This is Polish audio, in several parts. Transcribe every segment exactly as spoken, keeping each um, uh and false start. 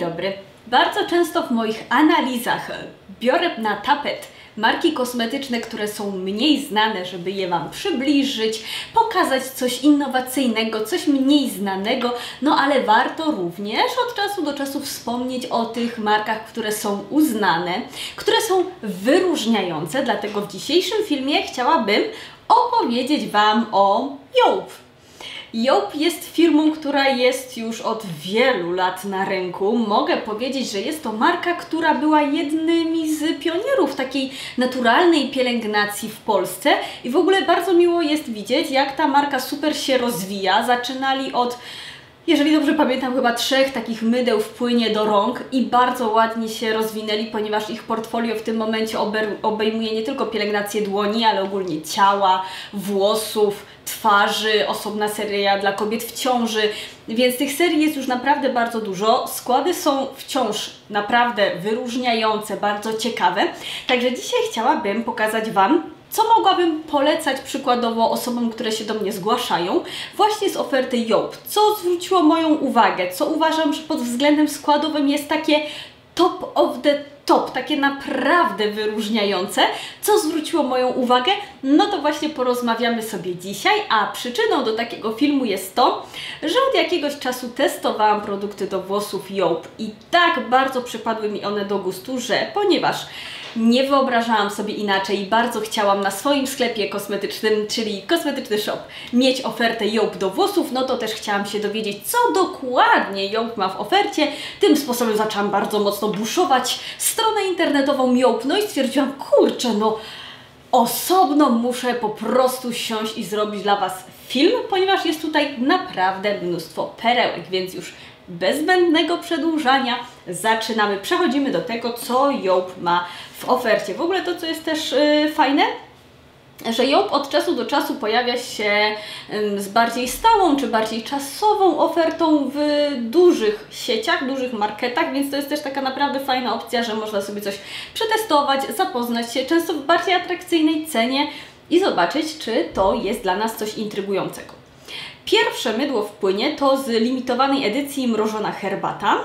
dobry. Bardzo często w moich analizach biorę na tapet marki kosmetyczne, które są mniej znane, żeby je Wam przybliżyć, pokazać coś innowacyjnego, coś mniej znanego, no ale warto również od czasu do czasu wspomnieć o tych markach, które są uznane, które są wyróżniające, dlatego w dzisiejszym filmie chciałabym opowiedzieć Wam o Joop. Joop jest firmą, która jest już od wielu lat na rynku. Mogę powiedzieć, że jest to marka, która była jednymi z pionierów takiej naturalnej pielęgnacji w Polsce i w ogóle bardzo miło jest widzieć, jak ta marka super się rozwija. Zaczynali od, jeżeli dobrze pamiętam, chyba trzech takich mydeł w płynie do rąk i bardzo ładnie się rozwinęli, ponieważ ich portfolio w tym momencie obejmuje nie tylko pielęgnację dłoni, ale ogólnie ciała, włosów, twarzy, osobna seria dla kobiet w ciąży, więc tych serii jest już naprawdę bardzo dużo. Składy są wciąż naprawdę wyróżniające, bardzo ciekawe. Także dzisiaj chciałabym pokazać Wam, co mogłabym polecać przykładowo osobom, które się do mnie zgłaszają, właśnie z oferty Joop. Co zwróciło moją uwagę, co uważam, że pod względem składowym jest takie top of the top, takie naprawdę wyróżniające. Co zwróciło moją uwagę? No to właśnie porozmawiamy sobie dzisiaj, a przyczyną do takiego filmu jest to, że od jakiegoś czasu testowałam produkty do włosów Joop i tak bardzo przypadły mi one do gustu, że ponieważ nie wyobrażałam sobie inaczej i bardzo chciałam na swoim sklepie kosmetycznym, czyli Kosmetyczny Shop, mieć ofertę Joop do włosów, no to też chciałam się dowiedzieć, co dokładnie Joop ma w ofercie. Tym sposobem zaczęłam bardzo mocno buszować stronę internetową Joop, no i stwierdziłam, kurczę, no osobno muszę po prostu siąść i zrobić dla Was film, ponieważ jest tutaj naprawdę mnóstwo perełek, więc już bez zbędnego przedłużania zaczynamy. Przechodzimy do tego, co Joop ma w ofercie. W ogóle to, co jest też yy, fajne, że Joop od czasu do czasu pojawia się yy, z bardziej stałą czy bardziej czasową ofertą w dużych sieciach, dużych marketach, więc to jest też taka naprawdę fajna opcja, że można sobie coś przetestować, zapoznać się, często w bardziej atrakcyjnej cenie i zobaczyć, czy to jest dla nas coś intrygującego. Pierwsze mydło w płynie to z limitowanej edycji mrożona herbata.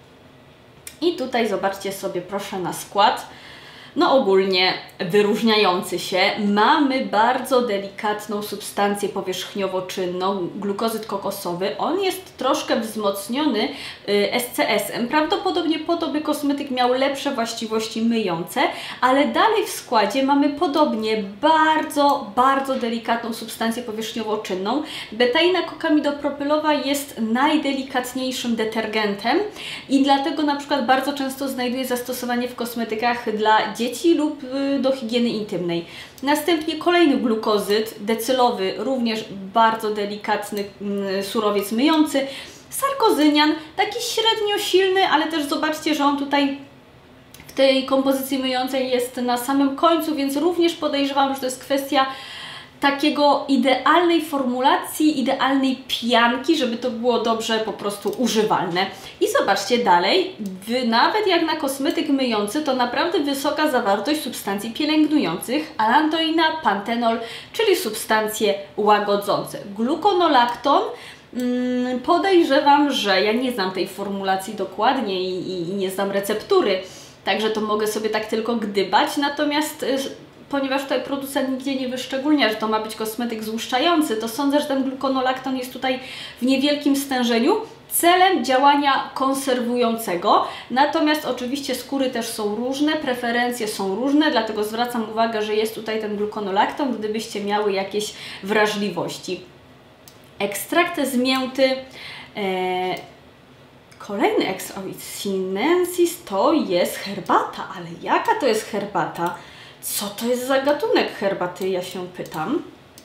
I tutaj zobaczcie sobie proszę na skład. No ogólnie wyróżniający się. Mamy bardzo delikatną substancję powierzchniowo-czynną, glukozyt kokosowy. On jest troszkę wzmocniony S C S-em. Prawdopodobnie po to, by kosmetyk miał lepsze właściwości myjące, ale dalej w składzie mamy podobnie bardzo, bardzo delikatną substancję powierzchniowo-czynną. Betaina kokamidopropylowa jest najdelikatniejszym detergentem i dlatego na przykład bardzo często znajduje zastosowanie w kosmetykach dla dzieci lub do higieny intymnej. Następnie kolejny glukozyt decylowy, również bardzo delikatny surowiec myjący. Sarkozynian, taki średnio silny, ale też zobaczcie, że on tutaj w tej kompozycji myjącej jest na samym końcu, więc również podejrzewam, że to jest kwestia takiego idealnej formulacji, idealnej pianki, żeby to było dobrze po prostu używalne. I zobaczcie dalej, wy, nawet jak na kosmetyk myjący, to naprawdę wysoka zawartość substancji pielęgnujących, alantoina, pantenol, czyli substancje łagodzące. Gluconolacton, hmm, podejrzewam, że ja nie znam tej formulacji dokładnie i, i, i nie znam receptury, także to mogę sobie tak tylko gdybać, natomiast ponieważ tutaj producent nigdzie nie wyszczególnia, że to ma być kosmetyk złuszczający, to sądzę, że ten gluconolacton jest tutaj w niewielkim stężeniu celem działania konserwującego. Natomiast oczywiście skóry też są różne, preferencje są różne, dlatego zwracam uwagę, że jest tutaj ten gluconolacton, gdybyście miały jakieś wrażliwości. Ekstrakt z mięty. E Kolejny ekstrakt sinensis to jest herbata, ale jaka to jest herbata? Co to jest za gatunek herbaty, ja się pytam.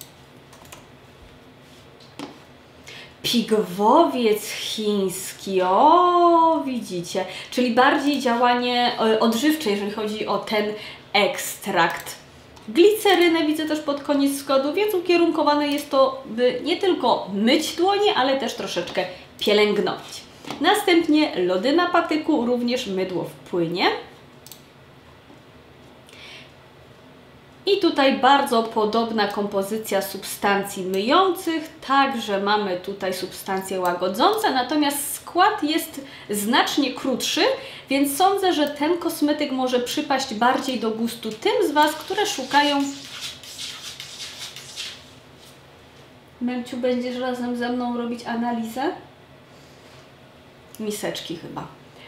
Pigwowiec chiński, o widzicie, czyli bardziej działanie odżywcze, jeżeli chodzi o ten ekstrakt. Glicerynę widzę też pod koniec składu, więc ukierunkowane jest to, by nie tylko myć dłonie, ale też troszeczkę pielęgnować. Następnie lody na patyku, również mydło w płynie. I tutaj bardzo podobna kompozycja substancji myjących, także mamy tutaj substancje łagodzące, natomiast skład jest znacznie krótszy, więc sądzę, że ten kosmetyk może przypaść bardziej do gustu tym z Was, które szukają... Memciu, będziesz razem ze mną robić analizę? Miseczki chyba.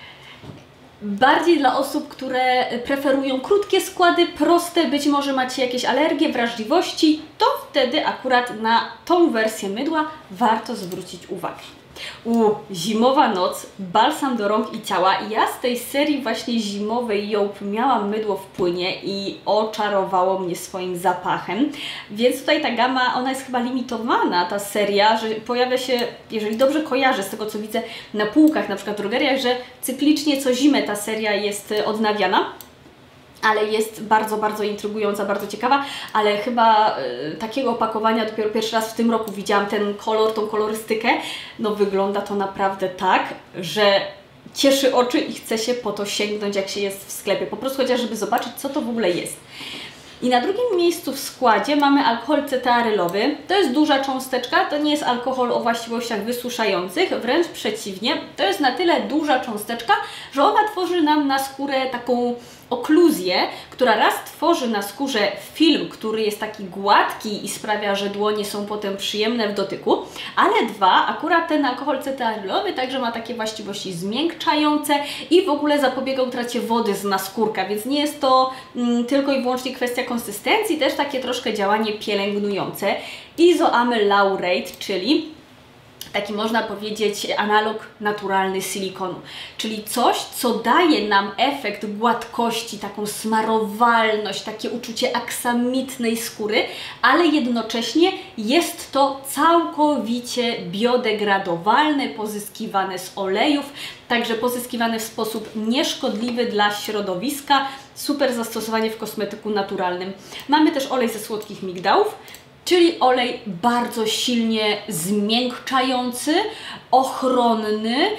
Bardziej dla osób, które preferują krótkie składy, proste, być może macie jakieś alergie, wrażliwości, to wtedy akurat na tą wersję mydła warto zwrócić uwagę. U, zimowa noc, balsam do rąk i ciała. Ja z tej serii właśnie zimowej Jołp miałam mydło w płynie i oczarowało mnie swoim zapachem, więc tutaj ta gama, ona jest chyba limitowana, ta seria, że pojawia się, jeżeli dobrze kojarzę z tego, co widzę na półkach, na przykład w drogeriach, że cyklicznie co zimę ta seria jest odnawiana. Ale jest bardzo, bardzo intrygująca, bardzo ciekawa, ale chyba y, takiego opakowania dopiero pierwszy raz w tym roku widziałam ten kolor, tą kolorystykę. No wygląda to naprawdę tak, że cieszy oczy i chce się po to sięgnąć, jak się jest w sklepie. Po prostu chociaż, żeby zobaczyć, co to w ogóle jest. I na drugim miejscu w składzie mamy alkohol cetaarylowy. To jest duża cząsteczka, to nie jest alkohol o właściwościach wysuszających, wręcz przeciwnie. To jest na tyle duża cząsteczka, że ona tworzy nam na skórę taką okluzję, która raz tworzy na skórze film, który jest taki gładki i sprawia, że dłonie są potem przyjemne w dotyku, ale dwa, akurat ten alkohol cetaarylowy także ma takie właściwości zmiękczające i w ogóle zapobiega utracie wody z naskórka, więc nie jest to mm, tylko i wyłącznie kwestia konsystencji, też takie troszkę działanie pielęgnujące. Izoamyl laurate, czyli taki można powiedzieć analog naturalny silikonu, czyli coś, co daje nam efekt gładkości, taką smarowalność, takie uczucie aksamitnej skóry, ale jednocześnie jest to całkowicie biodegradowalne, pozyskiwane z olejów, także pozyskiwane w sposób nieszkodliwy dla środowiska, super zastosowanie w kosmetyku naturalnym. Mamy też olej ze słodkich migdałów, czyli olej bardzo silnie zmiękczający, ochronny.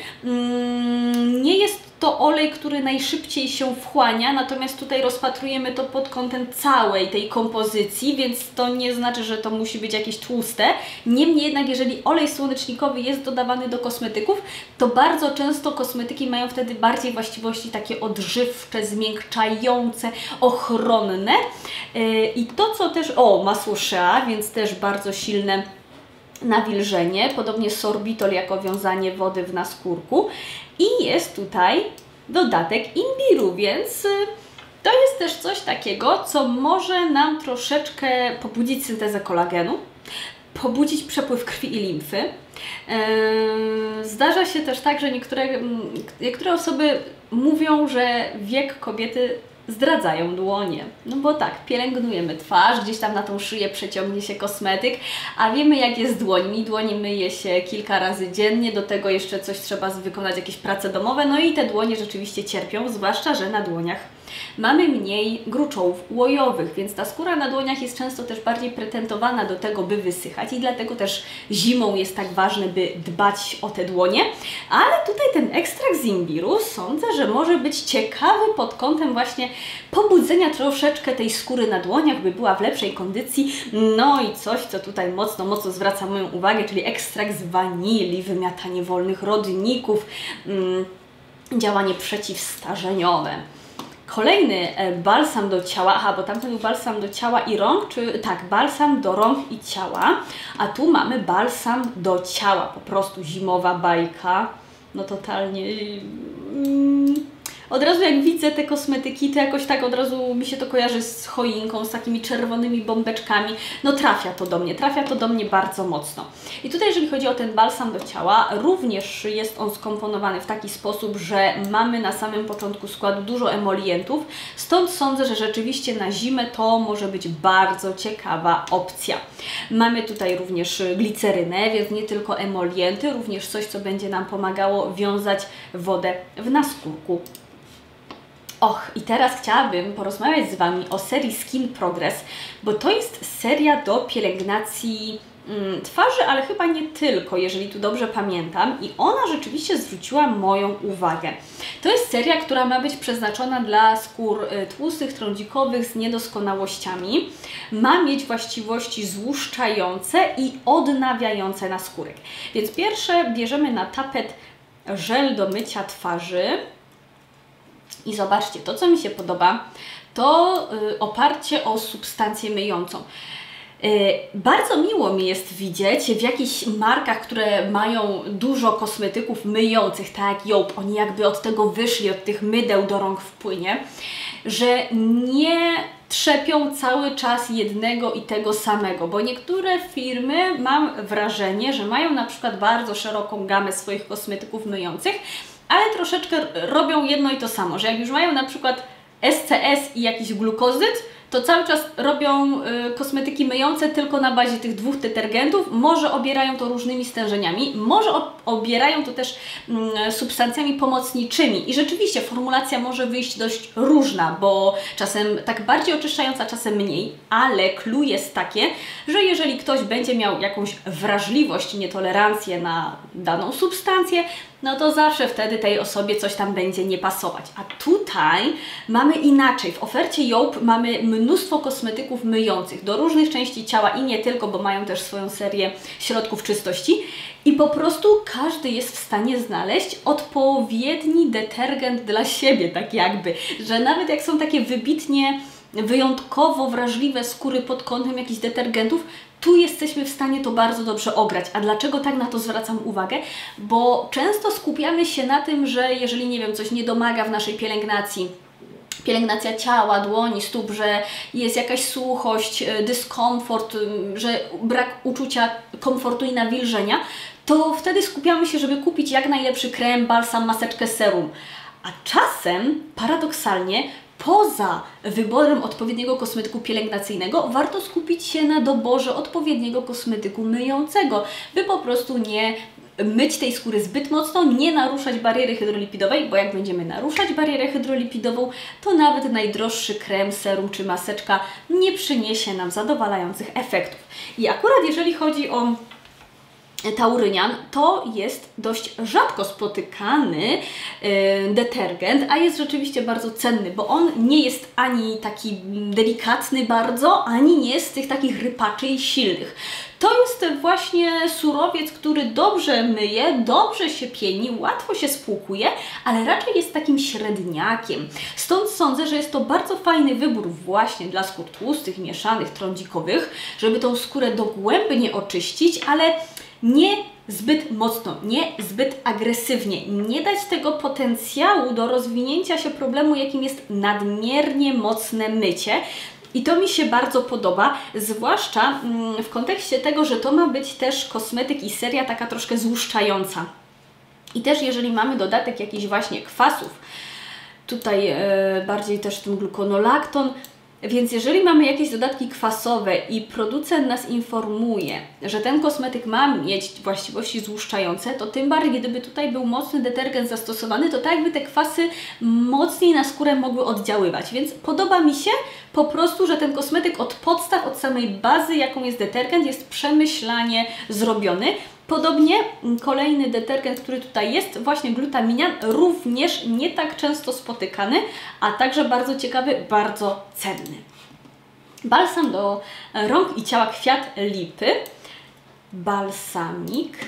Nie jest to olej, który najszybciej się wchłania, natomiast tutaj rozpatrujemy to pod kątem całej tej kompozycji, więc to nie znaczy, że to musi być jakieś tłuste. Niemniej jednak, jeżeli olej słonecznikowy jest dodawany do kosmetyków, to bardzo często kosmetyki mają wtedy bardziej właściwości takie odżywcze, zmiękczające, ochronne. I to, co też... O, masło shea, więc też bardzo silne nawilżenie, podobnie sorbitol jako wiązanie wody w naskórku i jest tutaj dodatek imbiru, więc to jest też coś takiego, co może nam troszeczkę pobudzić syntezę kolagenu, pobudzić przepływ krwi i limfy. Zdarza się też tak, że niektóre, niektóre osoby mówią, że wiek kobiety zdradzają dłonie. No bo tak, pielęgnujemy twarz, gdzieś tam na tą szyję przeciągnie się kosmetyk, a wiemy jak jest z dłońmi. Dłonie myje się kilka razy dziennie, do tego jeszcze coś trzeba wykonać, jakieś prace domowe, no i te dłonie rzeczywiście cierpią, zwłaszcza, że na dłoniach mamy mniej gruczołów łojowych, więc ta skóra na dłoniach jest często też bardziej pretentowana do tego, by wysychać i dlatego też zimą jest tak ważne, by dbać o te dłonie. Ale tutaj ten ekstrakt z imbiru sądzę, że może być ciekawy pod kątem właśnie pobudzenia troszeczkę tej skóry na dłoniach, by była w lepszej kondycji. No i coś, co tutaj mocno, mocno zwraca moją uwagę, czyli ekstrakt z wanilii, wymiatanie wolnych rodników, mm, działanie przeciwstarzeniowe. Kolejny balsam do ciała, aha, bo tamten był balsam do ciała i rąk, czy tak, balsam do rąk i ciała, a tu mamy balsam do ciała, po prostu zimowa bajka, no totalnie... Mm, od razu jak widzę te kosmetyki, to jakoś tak od razu mi się to kojarzy z choinką, z takimi czerwonymi bombeczkami. No trafia to do mnie, trafia to do mnie bardzo mocno. I tutaj jeżeli chodzi o ten balsam do ciała, również jest on skomponowany w taki sposób, że mamy na samym początku składu dużo emolientów, stąd sądzę, że rzeczywiście na zimę to może być bardzo ciekawa opcja. Mamy tutaj również glicerynę, więc nie tylko emolienty, również coś, co będzie nam pomagało wiązać wodę w naskórku. Och, i teraz chciałabym porozmawiać z Wami o serii Skin Progress, bo to jest seria do pielęgnacji mm, twarzy, ale chyba nie tylko, jeżeli tu dobrze pamiętam. I ona rzeczywiście zwróciła moją uwagę. To jest seria, która ma być przeznaczona dla skór y, tłustych, trądzikowych z niedoskonałościami. Ma mieć właściwości złuszczające i odnawiające naskórek. Więc pierwsze bierzemy na tapet żel do mycia twarzy. I zobaczcie, to co mi się podoba, to y, oparcie o substancję myjącą. Yy, bardzo miło mi jest widzieć w jakichś markach, które mają dużo kosmetyków myjących, tak jak Joop, oni jakby od tego wyszli, od tych mydeł do rąk w płynie, że nie trzepią cały czas jednego i tego samego, bo niektóre firmy, mam wrażenie, że mają na przykład bardzo szeroką gamę swoich kosmetyków myjących, ale troszeczkę robią jedno i to samo, że jak już mają na przykład S C S i jakiś glukozyd, to cały czas robią y, kosmetyki myjące tylko na bazie tych dwóch detergentów. Może obierają to różnymi stężeniami, może obierają to też y, substancjami pomocniczymi. I rzeczywiście formulacja może wyjść dość różna, bo czasem tak bardziej oczyszczająca, czasem mniej, ale clue jest takie, że jeżeli ktoś będzie miał jakąś wrażliwość, nietolerancję na daną substancję, no to zawsze wtedy tej osobie coś tam będzie nie pasować. A tutaj mamy inaczej. W ofercie Joop mamy mnóstwo kosmetyków myjących do różnych części ciała i nie tylko, bo mają też swoją serię środków czystości. I po prostu każdy jest w stanie znaleźć odpowiedni detergent dla siebie, tak jakby. Że nawet jak są takie wybitnie, wyjątkowo wrażliwe skóry pod kątem jakichś detergentów, tu jesteśmy w stanie to bardzo dobrze ograć. A dlaczego tak na to zwracam uwagę? Bo często skupiamy się na tym, że jeżeli, nie wiem, coś nie domaga w naszej pielęgnacji, pielęgnacja ciała, dłoni, stóp, że jest jakaś suchość, dyskomfort, że brak uczucia komfortu i nawilżenia, to wtedy skupiamy się, żeby kupić jak najlepszy krem, balsam, maseczkę, serum. A czasem, paradoksalnie, poza wyborem odpowiedniego kosmetyku pielęgnacyjnego warto skupić się na doborze odpowiedniego kosmetyku myjącego, by po prostu nie myć tej skóry zbyt mocno, nie naruszać bariery hydrolipidowej, bo jak będziemy naruszać barierę hydrolipidową, to nawet najdroższy krem, serum czy maseczka nie przyniesie nam zadowalających efektów. I akurat jeżeli chodzi o taurynian, to jest dość rzadko spotykany yy, detergent, a jest rzeczywiście bardzo cenny, bo on nie jest ani taki delikatny bardzo, ani nie jest z tych takich rypaczy i silnych. To jest właśnie surowiec, który dobrze myje, dobrze się pieni, łatwo się spłukuje, ale raczej jest takim średniakiem. Stąd sądzę, że jest to bardzo fajny wybór właśnie dla skór tłustych, mieszanych, trądzikowych, żeby tą skórę dogłębnie oczyścić, ale nie zbyt mocno, nie zbyt agresywnie, nie dać tego potencjału do rozwinięcia się problemu, jakim jest nadmiernie mocne mycie. I to mi się bardzo podoba, zwłaszcza w kontekście tego, że to ma być też kosmetyk i seria taka troszkę złuszczająca. I też jeżeli mamy dodatek jakichś właśnie kwasów, tutaj yy, bardziej też ten gluconolakton, więc jeżeli mamy jakieś dodatki kwasowe i producent nas informuje, że ten kosmetyk ma mieć właściwości złuszczające, to tym bardziej, gdyby tutaj był mocny detergent zastosowany, to tak jakby te kwasy mocniej na skórę mogły oddziaływać. Więc podoba mi się po prostu, że ten kosmetyk od podstaw, od samej bazy, jaką jest detergent, jest przemyślanie zrobiony. Podobnie kolejny detergent, który tutaj jest, właśnie glutaminian, również nie tak często spotykany, a także bardzo ciekawy, bardzo cenny. Balsam do rąk i ciała Kwiat Lipy, balsamik.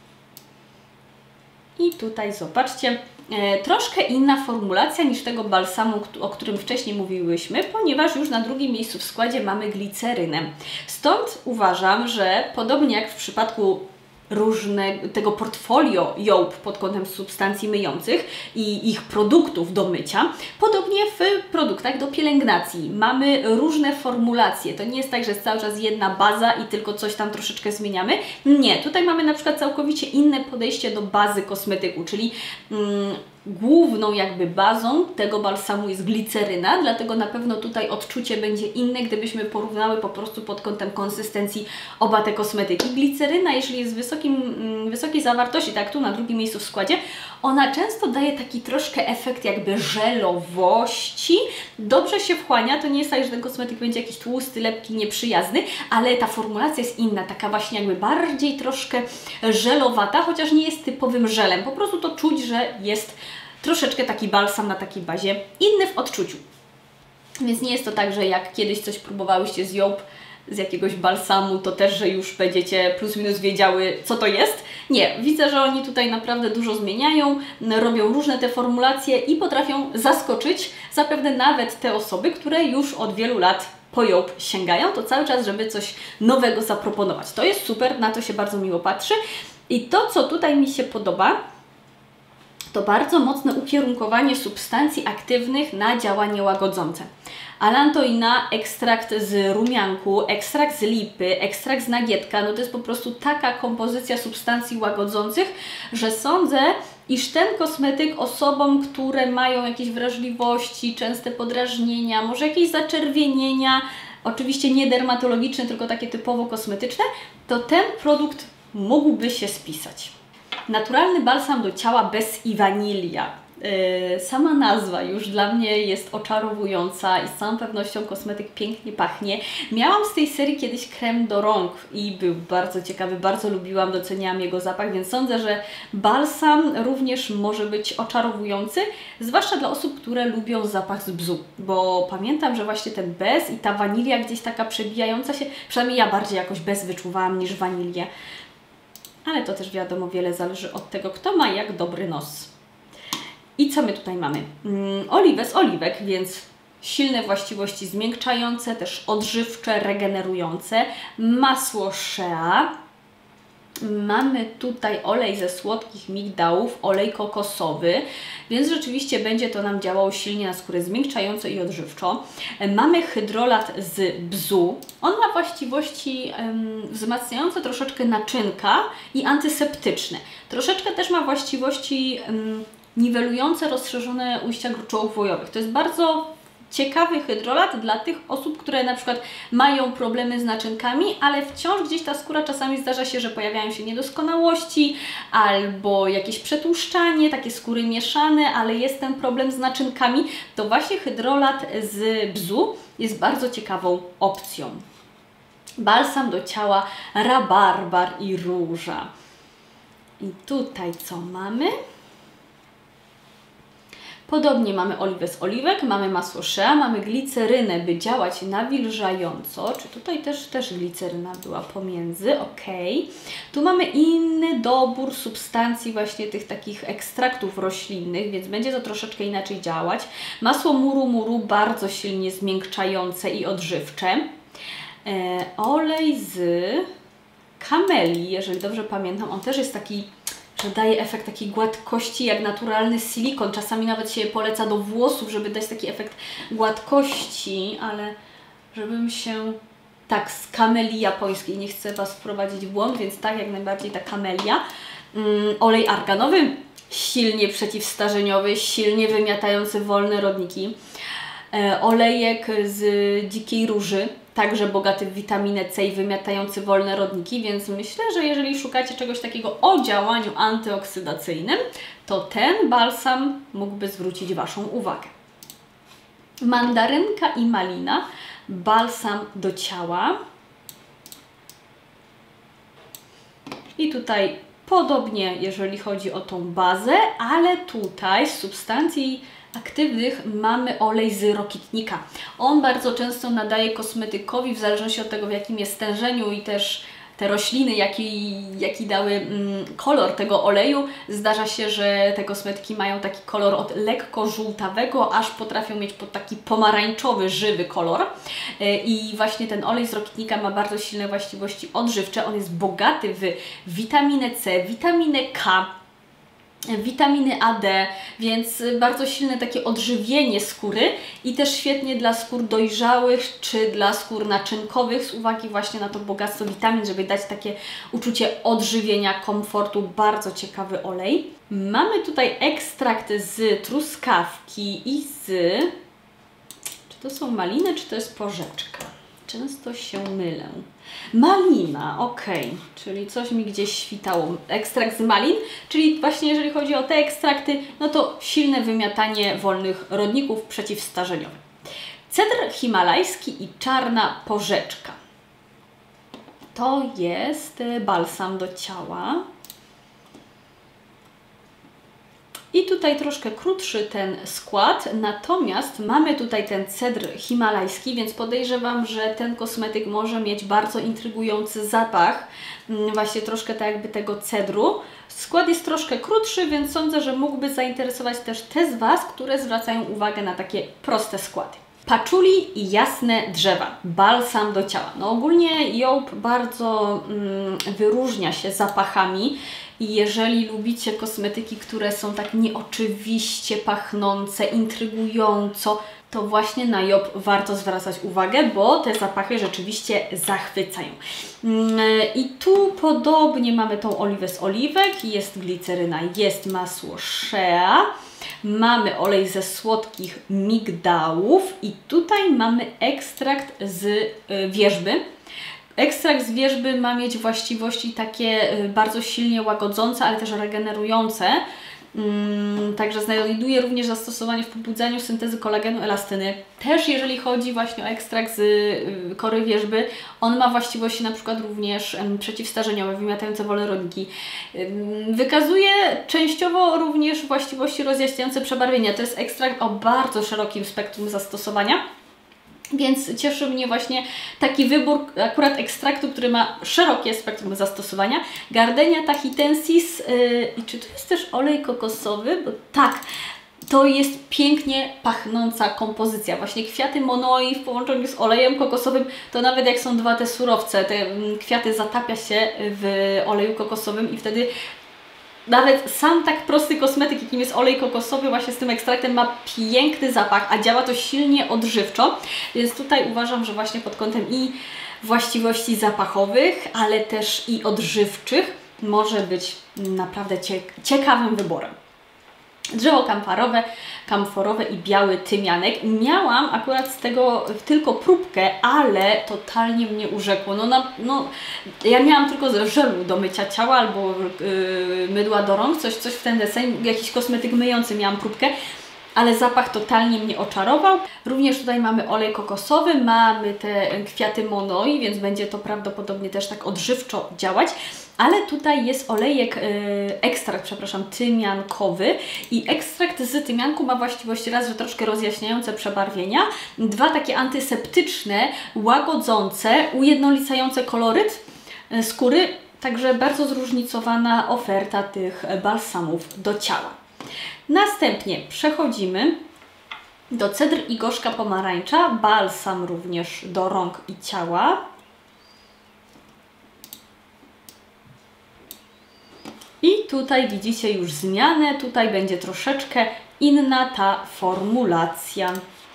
I tutaj zobaczcie, e, troszkę inna formulacja niż tego balsamu, o którym wcześniej mówiłyśmy, ponieważ już na drugim miejscu w składzie mamy glicerynę. Stąd uważam, że podobnie jak w przypadku różne, tego portfolio Joop pod kątem substancji myjących i ich produktów do mycia, podobnie w produktach do pielęgnacji. Mamy różne formulacje. To nie jest tak, że jest cały czas jedna baza i tylko coś tam troszeczkę zmieniamy. Nie, tutaj mamy na przykład całkowicie inne podejście do bazy kosmetyku, czyli mm, główną jakby bazą tego balsamu jest gliceryna, dlatego na pewno tutaj odczucie będzie inne, gdybyśmy porównały po prostu pod kątem konsystencji oba te kosmetyki. Gliceryna, jeżeli jest wysokim, wysokiej zawartości, tak tu na drugim miejscu w składzie, ona często daje taki troszkę efekt jakby żelowości. Dobrze się wchłania, to nie jest tak, że ten kosmetyk będzie jakiś tłusty, lepki, nieprzyjazny, ale ta formulacja jest inna, taka właśnie jakby bardziej troszkę żelowata, chociaż nie jest typowym żelem. Po prostu to czuć, że jest troszeczkę taki balsam na takiej bazie, inny w odczuciu. Więc nie jest to tak, że jak kiedyś coś próbowałyście z Joop, z jakiegoś balsamu, to też, że już będziecie plus minus wiedziały, co to jest. Nie, widzę, że oni tutaj naprawdę dużo zmieniają, robią różne te formulacje i potrafią zaskoczyć zapewne nawet te osoby, które już od wielu lat po Joop sięgają, to cały czas, żeby coś nowego zaproponować. To jest super, na to się bardzo miło patrzy. I to, co tutaj mi się podoba, to bardzo mocne ukierunkowanie substancji aktywnych na działanie łagodzące. Allantoina, ekstrakt z rumianku, ekstrakt z lipy, ekstrakt z nagietka, no to jest po prostu taka kompozycja substancji łagodzących, że sądzę, iż ten kosmetyk osobom, które mają jakieś wrażliwości, częste podrażnienia, może jakieś zaczerwienienia, oczywiście nie dermatologiczne, tylko takie typowo kosmetyczne, to ten produkt mógłby się spisać. Naturalny balsam do ciała bez iwanilia. Yy, sama nazwa już dla mnie jest oczarowująca i z całą pewnością kosmetyk pięknie pachnie. Miałam z tej serii kiedyś krem do rąk i był bardzo ciekawy, bardzo lubiłam, doceniałam jego zapach, więc sądzę, że balsam również może być oczarowujący, zwłaszcza dla osób, które lubią zapach z bzu, bo pamiętam, że właśnie ten bez i ta wanilia gdzieś taka przebijająca się, przynajmniej ja bardziej jakoś bez wyczuwałam niż wanilię. Ale to też wiadomo, wiele zależy od tego, kto ma jak dobry nos. I co my tutaj mamy? Mm, oliwę z oliwek, więc silne właściwości zmiękczające, też odżywcze, regenerujące. Masło shea. Mamy tutaj olej ze słodkich migdałów, olej kokosowy, więc rzeczywiście będzie to nam działało silnie na skórę zmiękczająco i odżywczo. Mamy hydrolat z bzu. On ma właściwości um, wzmacniające troszeczkę naczynka i antyseptyczne. Troszeczkę też ma właściwości um, niwelujące rozszerzone ujścia gruczołów-wojowych. To jest bardzo ciekawy hydrolat dla tych osób, które na przykład mają problemy z naczynkami, ale wciąż gdzieś ta skóra czasami zdarza się, że pojawiają się niedoskonałości albo jakieś przetłuszczanie, takie skóry mieszane, ale jest ten problem z naczynkami, to właśnie hydrolat z bzu jest bardzo ciekawą opcją. Balsam do ciała rabarbar i róża. I tutaj co mamy? Podobnie mamy oliwę z oliwek, mamy masło shea, mamy glicerynę, by działać nawilżająco. Czy tutaj też, też gliceryna była pomiędzy? Ok. Tu mamy inny dobór substancji, właśnie tych takich ekstraktów roślinnych, więc będzie to troszeczkę inaczej działać. Masło muru muru, bardzo silnie zmiękczające i odżywcze. E, olej z kamelii, jeżeli dobrze pamiętam, on też jest taki, że daje efekt takiej gładkości jak naturalny silikon. Czasami nawet się poleca do włosów, żeby dać taki efekt gładkości, ale żebym się... Tak, z kamelii japońskiej. Nie chcę Was wprowadzić w błąd, więc tak, jak najbardziej ta kamelia. Mm, olej arganowy, silnie przeciwstarzeniowy, silnie wymiatający wolne rodniki. E, olejek z dzikiej róży, także bogaty w witaminę C i wymiatający wolne rodniki, więc myślę, że jeżeli szukacie czegoś takiego o działaniu antyoksydacyjnym, to ten balsam mógłby zwrócić Waszą uwagę. Mandarynka i malina, balsam do ciała. I tutaj podobnie, jeżeli chodzi o tą bazę, ale tutaj z substancji aktywnych mamy olej z rokitnika. On bardzo często nadaje kosmetykowi, w zależności od tego, w jakim jest stężeniu i też te rośliny, jaki, jaki dały mm, kolor tego oleju. Zdarza się, że te kosmetyki mają taki kolor od lekko żółtawego, aż potrafią mieć pod taki pomarańczowy, żywy kolor. Yy, I właśnie ten olej z rokitnika ma bardzo silne właściwości odżywcze. On jest bogaty w witaminę C, witaminę K, witaminy A, D, więc bardzo silne takie odżywienie skóry i też świetnie dla skór dojrzałych czy dla skór naczynkowych z uwagi właśnie na to bogactwo witamin, żeby dać takie uczucie odżywienia, komfortu. Bardzo ciekawy olej. Mamy tutaj ekstrakt z truskawki i z... Czy to są maliny, czy to jest porzeczka? Często się mylę. Malina, ok, czyli coś mi gdzieś świtało. Ekstrakt z malin, czyli właśnie jeżeli chodzi o te ekstrakty, no to silne wymiatanie wolnych rodników przeciwstarzeniowych. Cedr himalajski i czarna porzeczka. To jest balsam do ciała. I tutaj troszkę krótszy ten skład, natomiast mamy tutaj ten cedr himalajski, więc podejrzewam, że ten kosmetyk może mieć bardzo intrygujący zapach, właśnie troszkę tak jakby tego cedru. Skład jest troszkę krótszy, więc sądzę, że mógłby zainteresować też te z Was, które zwracają uwagę na takie proste składy. Paczuli i jasne drzewa, balsam do ciała. No ogólnie Job bardzo mm, wyróżnia się zapachami i jeżeli lubicie kosmetyki, które są tak nieoczywiście pachnące, intrygująco, to właśnie na Job warto zwracać uwagę, bo te zapachy rzeczywiście zachwycają. I tu podobnie mamy tą oliwę z oliwek, jest gliceryna, jest masło shea, mamy olej ze słodkich migdałów i tutaj mamy ekstrakt z wierzby. Ekstrakt z wierzby ma mieć właściwości takie bardzo silnie łagodzące, ale też regenerujące. Także znajduje również zastosowanie w pobudzaniu syntezy kolagenu, elastyny. Też jeżeli chodzi właśnie o ekstrakt z kory wierzby, on ma właściwości na przykład również przeciwstarzeniowe, wymiatające wolne rodniki. Wykazuje częściowo również właściwości rozjaśniające przebarwienia. To jest ekstrakt o bardzo szerokim spektrum zastosowania. Więc cieszy mnie właśnie taki wybór akurat ekstraktu, który ma szerokie spektrum zastosowania. Gardenia tahitensis. Yy, I czy tu jest też olej kokosowy? Bo tak, to jest pięknie pachnąca kompozycja. Właśnie kwiaty monoi w połączeniu z olejem kokosowym, to nawet jak są dwa te surowce, te kwiaty zatapia się w oleju kokosowym i wtedy nawet sam tak prosty kosmetyk, jakim jest olej kokosowy, właśnie z tym ekstraktem ma piękny zapach, a działa to silnie odżywczo, więc tutaj uważam, że właśnie pod kątem i właściwości zapachowych, ale też i odżywczych może być naprawdę ciekawym wyborem. Drzewo kamfarowe, kamforowe i biały tymianek. Miałam akurat z tego tylko próbkę, ale totalnie mnie urzekło. No, no, no, ja miałam tylko z żelu do mycia ciała albo yy, mydła do rąk, coś, coś w ten deseń, jakiś kosmetyk myjący miałam próbkę, ale zapach totalnie mnie oczarował. Również tutaj mamy olej kokosowy, mamy te kwiaty monoi, więc będzie to prawdopodobnie też tak odżywczo działać. Ale tutaj jest olejek, yy, ekstrakt, przepraszam, tymiankowy i ekstrakt z tymianku ma właściwości raz, że troszkę rozjaśniające przebarwienia, dwa takie antyseptyczne, łagodzące, ujednolicające koloryt skóry, także bardzo zróżnicowana oferta tych balsamów do ciała. Następnie przechodzimy do cedr i gorzka pomarańcza, balsam również do rąk i ciała. I tutaj widzicie już zmianę, tutaj będzie troszeczkę inna ta formulacja.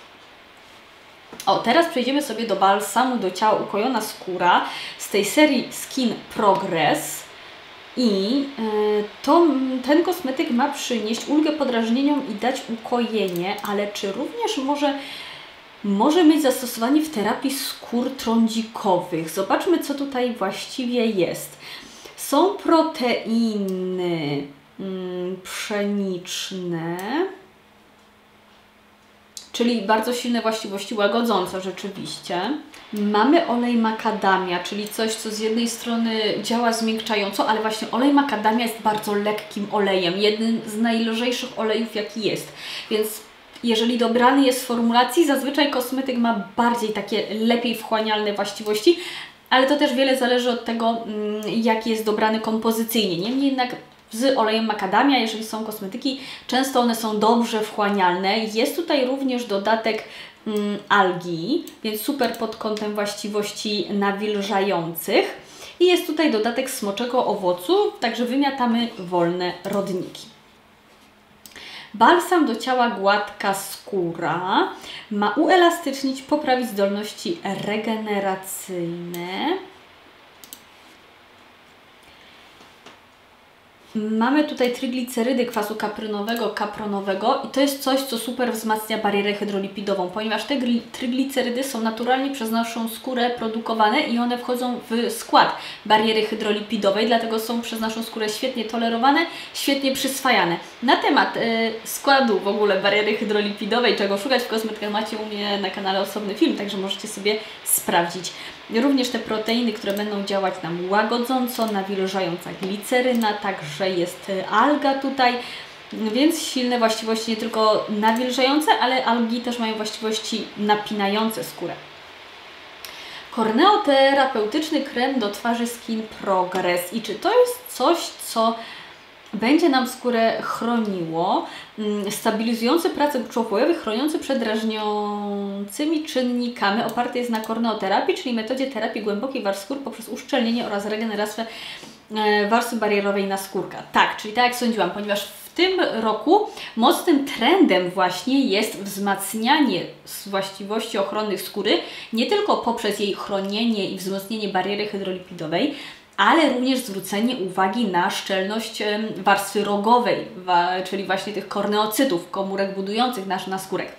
O, teraz przejdziemy sobie do balsamu do ciała ukojona skóra z tej serii Skin Progress. I yy, to, ten kosmetyk ma przynieść ulgę podrażnieniom i dać ukojenie, ale czy również może, może mieć zastosowanie w terapii skór trądzikowych? Zobaczmy, co tutaj właściwie jest. Są proteiny mm, pszeniczne, czyli bardzo silne właściwości łagodzące rzeczywiście. Mamy olej makadamia, czyli coś, co z jednej strony działa zmiękczająco, ale właśnie olej makadamia jest bardzo lekkim olejem, jednym z najlżejszych olejów, jaki jest. Więc jeżeli dobrany jest w formulacji, zazwyczaj kosmetyk ma bardziej takie lepiej wchłanialne właściwości, ale to też wiele zależy od tego, jaki jest dobrany kompozycyjnie. Niemniej jednak z olejem makadamia, jeżeli są kosmetyki, często one są dobrze wchłanialne. Jest tutaj również dodatek mm, algi, więc super pod kątem właściwości nawilżających. I jest tutaj dodatek smoczego owocu, także wymiatamy wolne rodniki. Balsam do ciała gładka skóra ma uelastycznić, poprawić zdolności regeneracyjne. Mamy tutaj tryglicerydy kwasu kaprynowego, kapronowego i to jest coś, co super wzmacnia barierę hydrolipidową, ponieważ te tryglicerydy są naturalnie przez naszą skórę produkowane i one wchodzą w skład bariery hydrolipidowej, dlatego są przez naszą skórę świetnie tolerowane, świetnie przyswajane. Na temat y, składu w ogóle bariery hydrolipidowej, czego szukać w kosmetykach, macie u mnie na kanale osobny film, także możecie sobie sprawdzić. Również te proteiny, które będą działać nam łagodząco, nawilżająca gliceryna, także jest alga tutaj, więc silne właściwości nie tylko nawilżające, ale algi też mają właściwości napinające skórę. Korneoterapeutyczny krem do twarzy Skin Progress. I czy to jest coś, co będzie nam skórę chroniło, stabilizujący pracę człowieka, chroniący przed drażniącymi czynnikami, oparty jest na korneoterapii, czyli metodzie terapii głębokiej warstw skór poprzez uszczelnienie oraz regenerację warstwy barierowej naskórka. Tak, czyli tak jak sądziłam, ponieważ w tym roku mocnym trendem właśnie jest wzmacnianie właściwości ochronnych skóry, nie tylko poprzez jej chronienie i wzmocnienie bariery hydrolipidowej, ale również zwrócenie uwagi na szczelność warstwy rogowej, czyli właśnie tych korneocytów, komórek budujących nasz naskórek.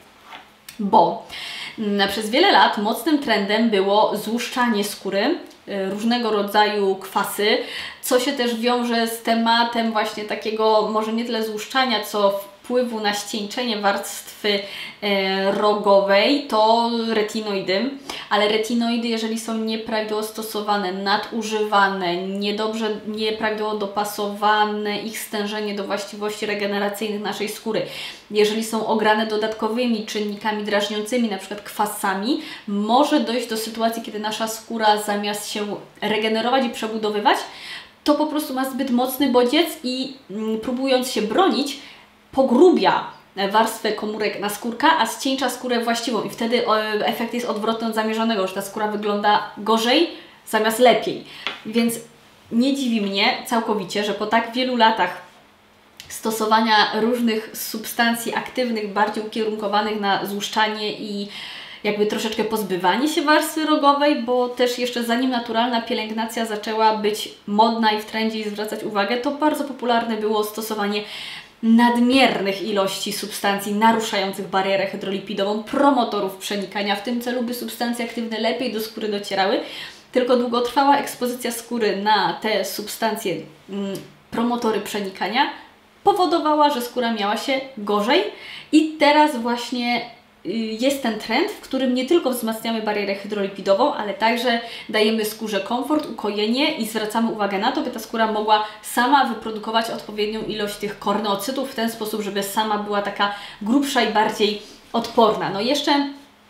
Bo przez wiele lat mocnym trendem było złuszczanie skóry, różnego rodzaju kwasy, co się też wiąże z tematem właśnie takiego może nie tyle złuszczania, co wpływu na ścieńczenie warstwy e, rogowej, to retinoidy, ale retinoidy, jeżeli są nieprawidłowo stosowane, nadużywane, niedobrze, nieprawidłowo dopasowane ich stężenie do właściwości regeneracyjnych naszej skóry, jeżeli są ograne dodatkowymi czynnikami drażniącymi, na przykład kwasami, może dojść do sytuacji, kiedy nasza skóra zamiast się regenerować i przebudowywać, to po prostu ma zbyt mocny bodziec i mm, próbując się bronić, pogrubia warstwę komórek naskórka, a ścieńcza skórę właściwą i wtedy efekt jest odwrotny od zamierzonego, że ta skóra wygląda gorzej zamiast lepiej. Więc nie dziwi mnie całkowicie, że po tak wielu latach stosowania różnych substancji aktywnych, bardziej ukierunkowanych na złuszczanie i jakby troszeczkę pozbywanie się warstwy rogowej, bo też jeszcze zanim naturalna pielęgnacja zaczęła być modna i w trendzie i zwracać uwagę, to bardzo popularne było stosowanie nadmiernych ilości substancji naruszających barierę hydrolipidową, promotorów przenikania w tym celu, by substancje aktywne lepiej do skóry docierały. Tylko długotrwała ekspozycja skóry na te substancje, mm, promotory przenikania powodowała, że skóra miała się gorzej i teraz właśnie jest ten trend, w którym nie tylko wzmacniamy barierę hydrolipidową, ale także dajemy skórze komfort, ukojenie i zwracamy uwagę na to, by ta skóra mogła sama wyprodukować odpowiednią ilość tych korneocytów w ten sposób, żeby sama była taka grubsza i bardziej odporna. No jeszcze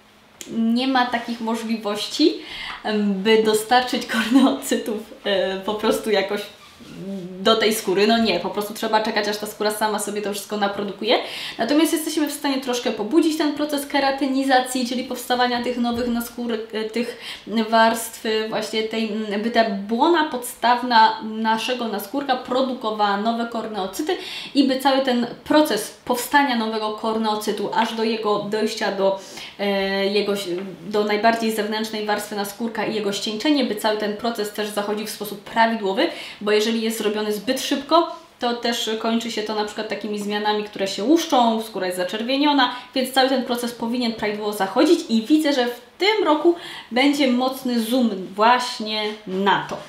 nie ma takich możliwości, by dostarczyć korneocytów po prostu jakoś do tej skóry. No nie, po prostu trzeba czekać, aż ta skóra sama sobie to wszystko naprodukuje. Natomiast jesteśmy w stanie troszkę pobudzić ten proces keratynizacji, czyli powstawania tych nowych naskórek, tych warstw, właśnie tej, by ta błona podstawna naszego naskórka produkowała nowe korneocyty i by cały ten proces powstania nowego korneocytu, aż do jego dojścia do e, jego, do najbardziej zewnętrznej warstwy naskórka i jego ścieńczenie, by cały ten proces też zachodził w sposób prawidłowy, bo jeżeli jest zrobiony zbyt szybko, to też kończy się to na przykład takimi zmianami, które się łuszczą, skóra jest zaczerwieniona, więc cały ten proces powinien prawidłowo zachodzić i widzę, że w tym roku będzie mocny zoom właśnie na to.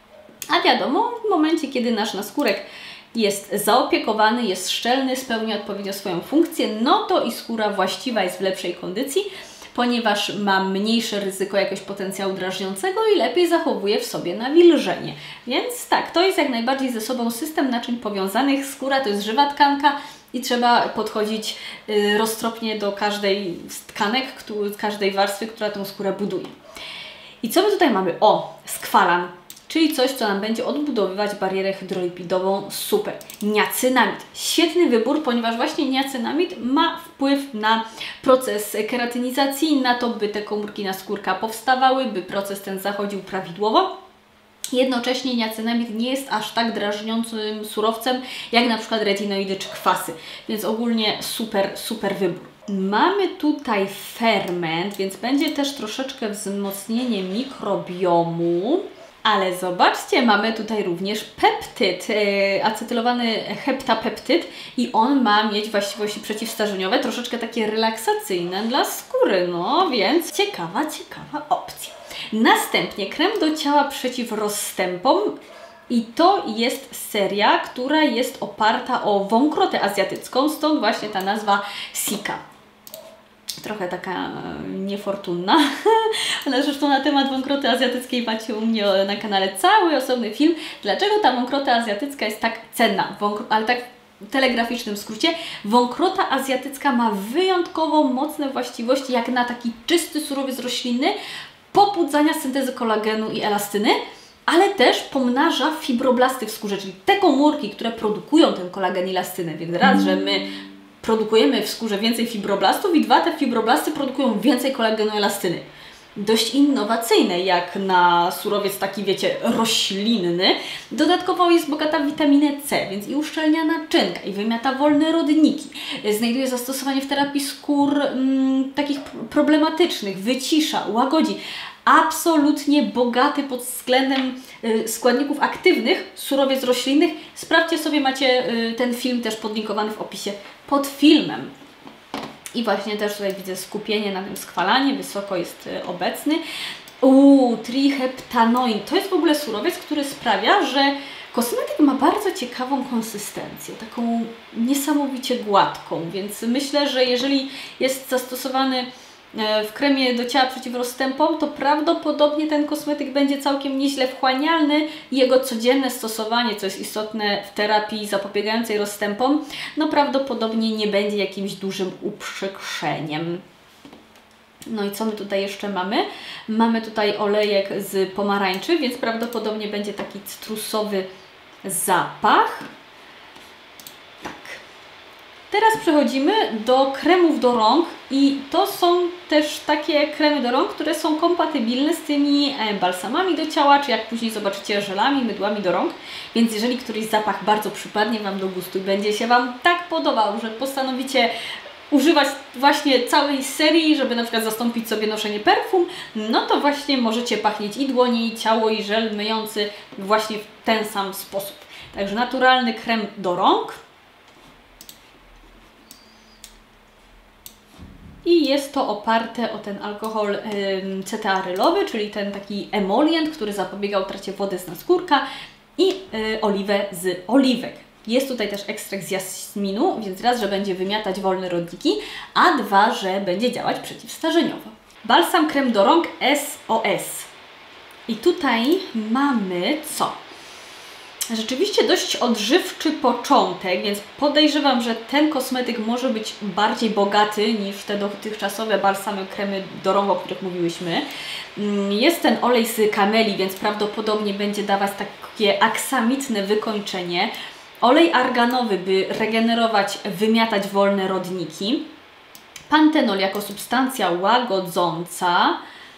A wiadomo, w momencie, kiedy nasz naskórek jest zaopiekowany, jest szczelny, spełnia odpowiednio swoją funkcję, no to i skóra właściwa jest w lepszej kondycji, ponieważ ma mniejsze ryzyko jakiegoś potencjału drażniącego i lepiej zachowuje w sobie nawilżenie. Więc tak, to jest jak najbardziej ze sobą system naczyń powiązanych. Skóra to jest żywa tkanka i trzeba podchodzić y, roztropnie do każdej z tkanek, z każdej warstwy, która tą skórę buduje. I co my tutaj mamy? O, skwalan, czyli coś, co nam będzie odbudowywać barierę hydrolipidową. Super. Niacynamid. Świetny wybór, ponieważ właśnie niacynamid ma wpływ na proces keratynizacji, na to, by te komórki naskórka powstawały, by proces ten zachodził prawidłowo. Jednocześnie niacynamid nie jest aż tak drażniącym surowcem, jak na przykład retinoidy czy kwasy. Więc ogólnie super, super wybór. Mamy tutaj ferment, więc będzie też troszeczkę wzmocnienie mikrobiomu. Ale zobaczcie, mamy tutaj również peptyd, yy, acetylowany heptapeptyd i on ma mieć właściwości przeciwstarzeniowe, troszeczkę takie relaksacyjne dla skóry, no więc ciekawa, ciekawa opcja. Następnie krem do ciała przeciw rozstępom i to jest seria, która jest oparta o wąkrotę azjatycką, stąd właśnie ta nazwa Sika. Trochę taka niefortunna, ale zresztą na temat wąkroty azjatyckiej macie u mnie na kanale cały osobny film, dlaczego ta wąkrota azjatycka jest tak cenna, Wąkro ale tak w telegraficznym skrócie. Wąkrota azjatycka ma wyjątkowo mocne właściwości jak na taki czysty surowiec roślinny, pobudzania syntezy kolagenu i elastyny, ale też pomnaża fibroblasty w skórze, czyli te komórki, które produkują ten kolagen i elastynę, więc raz, że my produkujemy w skórze więcej fibroblastów i dwa, te fibroblasty produkują więcej kolagenu i elastyny. Dość innowacyjne jak na surowiec taki, wiecie, roślinny. Dodatkowo jest bogata w witaminę C, więc i uszczelnia naczynka, i wymiata wolne rodniki. Znajduje zastosowanie w terapii skór mm, takich problematycznych, wycisza, łagodzi. Absolutnie bogaty pod względem y, składników aktywnych, surowiec roślinnych. Sprawdźcie sobie, macie y, ten film też podlinkowany w opisie pod filmem. I właśnie też tutaj widzę skupienie na tym skwalanie, wysoko jest y, obecny. Uuu, triheptanoin. To jest w ogóle surowiec, który sprawia, że kosmetyk ma bardzo ciekawą konsystencję, taką niesamowicie gładką, więc myślę, że jeżeli jest zastosowany w kremie do ciała przeciw rozstępom, to prawdopodobnie ten kosmetyk będzie całkiem nieźle wchłanialny i jego codzienne stosowanie, co jest istotne w terapii zapobiegającej rozstępom, no prawdopodobnie nie będzie jakimś dużym uprzykrzeniem. No i co my tutaj jeszcze mamy? Mamy tutaj olejek z pomarańczy, więc prawdopodobnie będzie taki cytrusowy zapach. Teraz przechodzimy do kremów do rąk i to są też takie kremy do rąk, które są kompatybilne z tymi balsamami do ciała, czy jak później zobaczycie, żelami, mydłami do rąk. Więc jeżeli któryś zapach bardzo przypadnie Wam do gustu i będzie się Wam tak podobał, że postanowicie używać właśnie całej serii, żeby na przykład zastąpić sobie noszenie perfum, no to właśnie możecie pachnieć i dłonie, i ciało, i żel myjący właśnie w ten sam sposób. Także naturalny krem do rąk. I jest to oparte o ten alkohol y, cetearylowy, czyli ten taki emolient, który zapobiega utracie wody z naskórka i y, oliwę z oliwek. Jest tutaj też ekstrakt z jasminu, więc raz, że będzie wymiatać wolne rodniki, a dwa, że będzie działać przeciwstarzeniowo. Balsam krem do rąk S O S. I tutaj mamy co? Rzeczywiście dość odżywczy początek, więc podejrzewam, że ten kosmetyk może być bardziej bogaty niż te dotychczasowe balsamy, kremy do rąk, o których mówiłyśmy. Jest ten olej z kameli, więc prawdopodobnie będzie dawać takie aksamitne wykończenie. Olej arganowy, by regenerować, wymiatać wolne rodniki. Pantenol jako substancja łagodząca.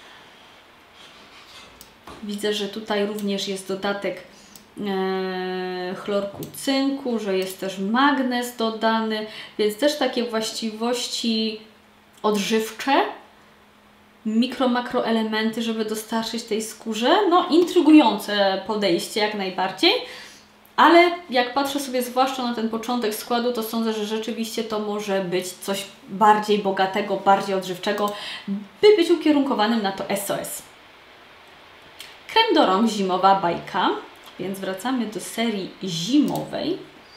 Widzę, że tutaj również jest dodatek e, chlorku cynku, że jest też magnez dodany, więc też takie właściwości odżywcze, mikro-makroelementy, żeby dostarczyć tej skórze. No, intrygujące podejście jak najbardziej. Ale jak patrzę sobie zwłaszcza na ten początek składu, to sądzę, że rzeczywiście to może być coś bardziej bogatego, bardziej odżywczego, by być ukierunkowanym na to S O S. Krem do rąk zimowa bajka, więc wracamy do serii zimowej.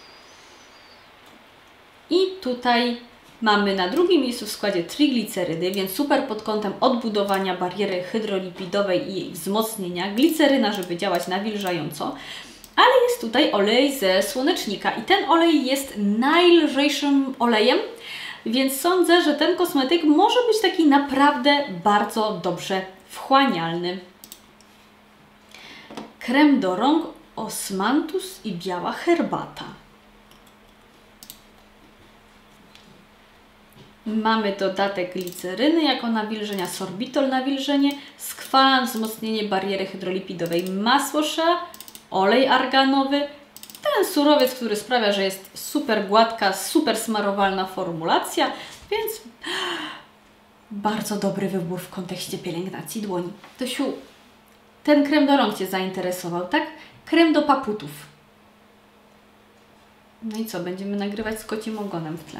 I tutaj mamy na drugim miejscu w składzie triglicerydy, więc super pod kątem odbudowania bariery hydrolipidowej i jej wzmocnienia. Gliceryna, żeby działać nawilżająco. Ale jest tutaj olej ze słonecznika i ten olej jest najlżejszym olejem, więc sądzę, że ten kosmetyk może być taki naprawdę bardzo dobrze wchłanialny. Krem do rąk Osmanthus i biała herbata. Mamy dodatek gliceryny jako nawilżenia, sorbitol nawilżenie, skwalan, wzmocnienie bariery hydrolipidowej, masło shea, olej arganowy, ten surowiec, który sprawia, że jest super gładka, super smarowalna formulacja, więc bardzo dobry wybór w kontekście pielęgnacji dłoni. Tosiu, ten krem do rąk Cię zainteresował, tak? Krem do paputów. No i co? Będziemy nagrywać z kocim ogonem w tle.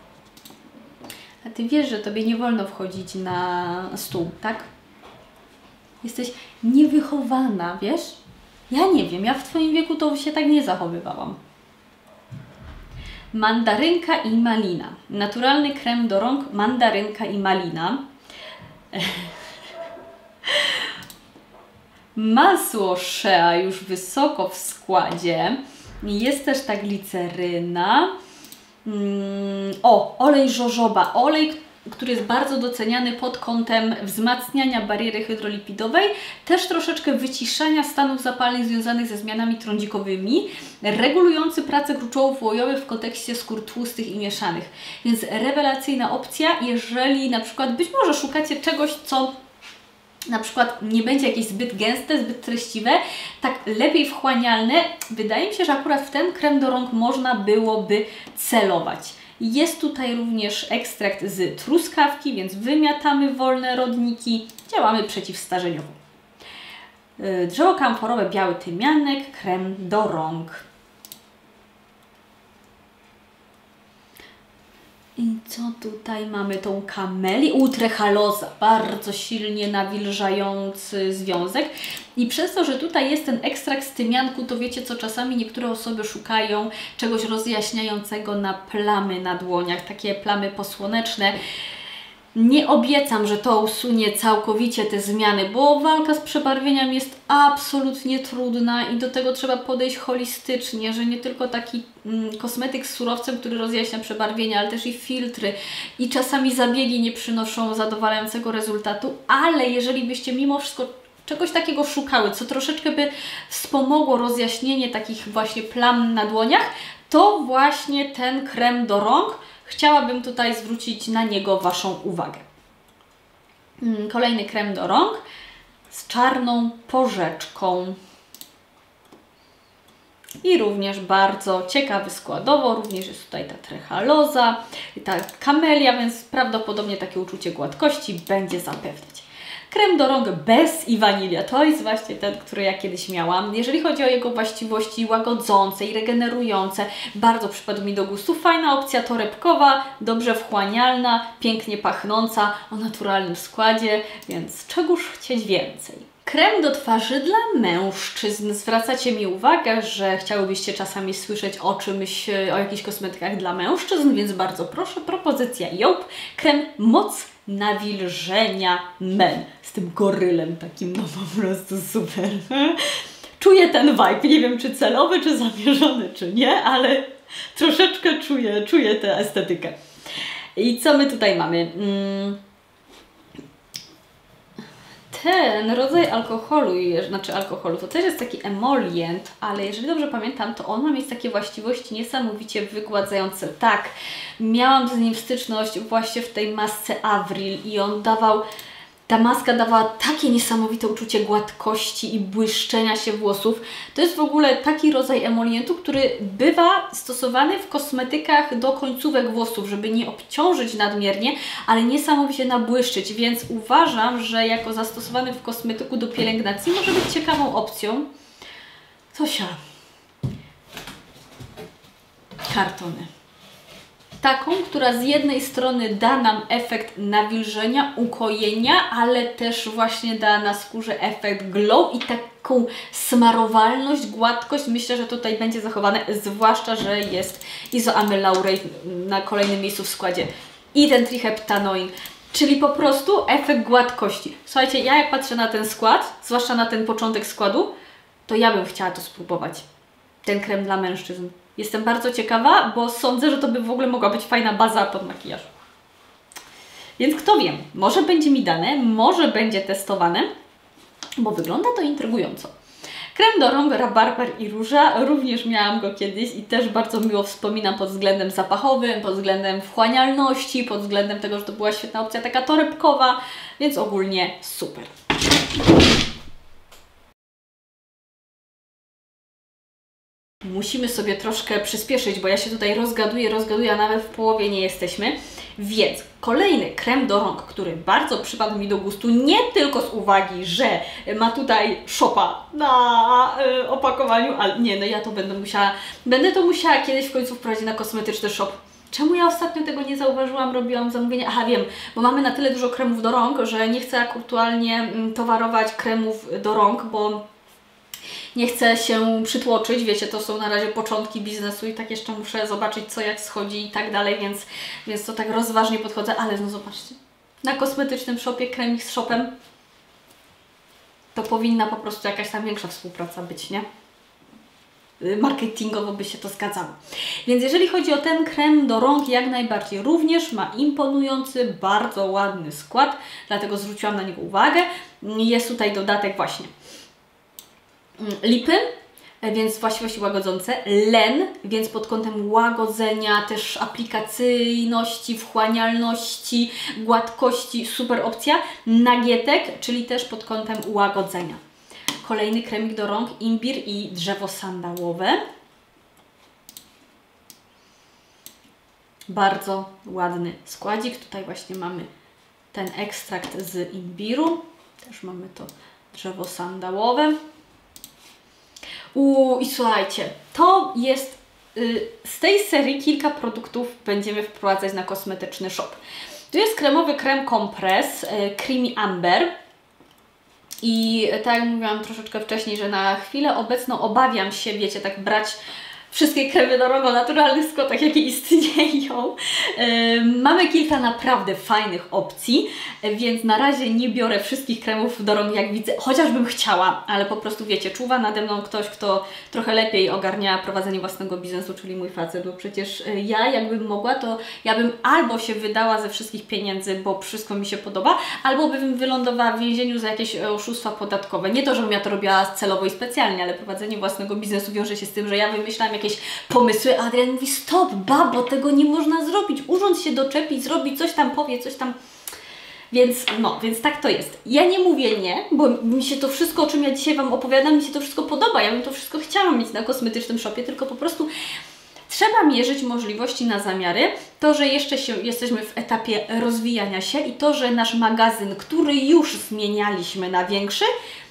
A Ty wiesz, że Tobie nie wolno wchodzić na stół, tak? Jesteś niewychowana, wiesz? Ja nie wiem, ja w Twoim wieku to się tak nie zachowywałam. Mandarynka i malina. Naturalny krem do rąk, mandarynka i malina. Masło shea już wysoko w składzie. Jest też ta gliceryna. Mm, o, olej jojoba. Olej, który jest bardzo doceniany pod kątem wzmacniania bariery hydrolipidowej, też troszeczkę wyciszania stanów zapalnych związanych ze zmianami trądzikowymi, regulujący pracę gruczołów łojowych w kontekście skór tłustych i mieszanych. Więc rewelacyjna opcja, jeżeli na przykład być może szukacie czegoś, co na przykład nie będzie jakieś zbyt gęste, zbyt treściwe, tak lepiej wchłanialne. Wydaje mi się, że akurat w ten krem do rąk można byłoby celować. Jest tutaj również ekstrakt z truskawki, więc wymiatamy wolne rodniki, działamy przeciwstarzeniowo. Drzewo kamforowe, biały tymianek, krem do rąk. I co tutaj mamy? Tą kamelię, utrechaloza, bardzo silnie nawilżający związek. I przez to, że tutaj jest ten ekstrakt z tymianku, to wiecie co, czasami niektóre osoby szukają czegoś rozjaśniającego na plamy na dłoniach, takie plamy posłoneczne. Nie obiecam, że to usunie całkowicie te zmiany, bo walka z przebarwieniem jest absolutnie trudna i do tego trzeba podejść holistycznie, że nie tylko taki mm, kosmetyk z surowcem, który rozjaśnia przebarwienia, ale też i filtry i czasami zabiegi nie przynoszą zadowalającego rezultatu, ale jeżeli byście mimo wszystko czegoś takiego szukały, co troszeczkę by wspomogło rozjaśnienie takich właśnie plam na dłoniach, to właśnie ten krem do rąk, chciałabym tutaj zwrócić na niego Waszą uwagę. Kolejny krem do rąk z czarną porzeczką. I również bardzo ciekawy składowo, również jest tutaj ta trechaloza, ta kamelia, więc prawdopodobnie takie uczucie gładkości będzie zapewniać. Krem do rąk bez i wanilia, to jest właśnie ten, który ja kiedyś miałam. Jeżeli chodzi o jego właściwości łagodzące i regenerujące, bardzo przypadł mi do gustu. Fajna opcja torebkowa, dobrze wchłanialna, pięknie pachnąca, o naturalnym składzie, więc czegóż chcieć więcej. Krem do twarzy dla mężczyzn. Zwracacie mi uwagę, że chciałybyście czasami słyszeć o czymś, o jakichś kosmetykach dla mężczyzn, więc bardzo proszę, propozycja Joop. Krem moc nawilżenia men. Z tym gorylem takim, no po prostu super. Czuję ten vibe, nie wiem czy celowy, czy zamierzony, czy nie, ale troszeczkę czuję, czuję tę estetykę. I co my tutaj mamy? Hmm. Ten rodzaj alkoholu, znaczy alkoholu, to też jest taki emolient, ale jeżeli dobrze pamiętam, to on ma mieć takie właściwości niesamowicie wygładzające. Tak, miałam z nim styczność właśnie w tej masce Avril i on dawał, ta maska dawała takie niesamowite uczucie gładkości i błyszczenia się włosów. To jest w ogóle taki rodzaj emolientu, który bywa stosowany w kosmetykach do końcówek włosów, żeby nie obciążyć nadmiernie, ale niesamowicie nabłyszczyć, więc uważam, że jako zastosowany w kosmetyku do pielęgnacji może być ciekawą opcją. Tosia. Kartony. Taką, która z jednej strony da nam efekt nawilżenia, ukojenia, ale też właśnie da na skórze efekt glow i taką smarowalność, gładkość. Myślę, że tutaj będzie zachowane, zwłaszcza, że jest izoamylaurate na kolejnym miejscu w składzie i ten triheptanoin, czyli po prostu efekt gładkości. Słuchajcie, ja jak patrzę na ten skład, zwłaszcza na ten początek składu, to ja bym chciała to spróbować. Ten krem dla mężczyzn. Jestem bardzo ciekawa, bo sądzę, że to by w ogóle mogła być fajna baza pod makijaż. Więc kto wie, może będzie mi dane, może będzie testowane, bo wygląda to intrygująco. Krem do rąk rabarbar i róża, również miałam go kiedyś i też bardzo miło wspominam pod względem zapachowym, pod względem wchłanialności, pod względem tego, że to była świetna opcja taka torebkowa, więc ogólnie super. musimy sobie troszkę przyspieszyć, bo ja się tutaj rozgaduję, rozgaduję, a nawet w połowie nie jesteśmy. Więc kolejny krem do rąk, który bardzo przypadł mi do gustu, nie tylko z uwagi, że ma tutaj Shopa na y, opakowaniu, ale nie, no ja to będę musiała, będę to musiała kiedyś w końcu wprowadzić na kosmetyczny shop. Czemu ja ostatnio tego nie zauważyłam, robiłam zamówienie? Aha, wiem, bo mamy na tyle dużo kremów do rąk, że nie chcę aktualnie towarować kremów do rąk, bo nie chcę się przytłoczyć, wiecie, to są na razie początki biznesu i tak jeszcze muszę zobaczyć, co jak schodzi i tak dalej, więc, więc to tak rozważnie podchodzę, ale no zobaczcie, na kosmetycznym shopie, kremik z shopem, to powinna po prostu jakaś tam większa współpraca być, nie? Marketingowo by się to zgadzało. Więc jeżeli chodzi o ten krem do rąk, jak najbardziej również ma imponujący, bardzo ładny skład, dlatego zwróciłam na niego uwagę. Jest tutaj dodatek właśnie lipy, więc właściwości łagodzące, len, więc pod kątem łagodzenia, też aplikacyjności, wchłanialności, gładkości, super opcja, nagietek, czyli też pod kątem łagodzenia. Kolejny kremik do rąk, imbir i drzewo sandałowe. Bardzo ładny składzik. Tutaj właśnie mamy ten ekstrakt z imbiru. Też mamy to drzewo sandałowe. Uuu, i słuchajcie, to jest y, z tej serii kilka produktów będziemy wprowadzać na kosmetyczny shop. Tu jest kremowy krem kompres y, Creamy Amber. I tak jak mówiłam troszeczkę wcześniej, że na chwilę obecną obawiam się, wiecie, tak brać wszystkie kremy do rąk o naturalnych składach, jakie istnieją. Yy, mamy kilka naprawdę fajnych opcji, więc na razie nie biorę wszystkich kremów do rąk, jak widzę, chociażbym chciała, ale po prostu wiecie, czuwa nade mną ktoś, kto trochę lepiej ogarnia prowadzenie własnego biznesu, czyli mój facet, bo przecież ja, jakbym mogła, to ja bym albo się wydała ze wszystkich pieniędzy, bo wszystko mi się podoba, albo bym wylądowała w więzieniu za jakieś oszustwa podatkowe. Nie to, żebym ja to robiła celowo i specjalnie, ale prowadzenie własnego biznesu wiąże się z tym, że ja wymyślam jakieś pomysły, a Adrian mówi: stop, babo, tego nie można zrobić, urząd się doczepi, zrobi coś tam, powie, coś tam. Więc no, więc tak to jest. Ja nie mówię nie, bo mi się to wszystko, o czym ja dzisiaj Wam opowiadam, mi się to wszystko podoba, ja bym to wszystko chciała mieć na kosmetycznym shopie, tylko po prostu trzeba mierzyć możliwości na zamiary, to, że jeszcze się, jesteśmy w etapie rozwijania się i to, że nasz magazyn, który już zmienialiśmy na większy,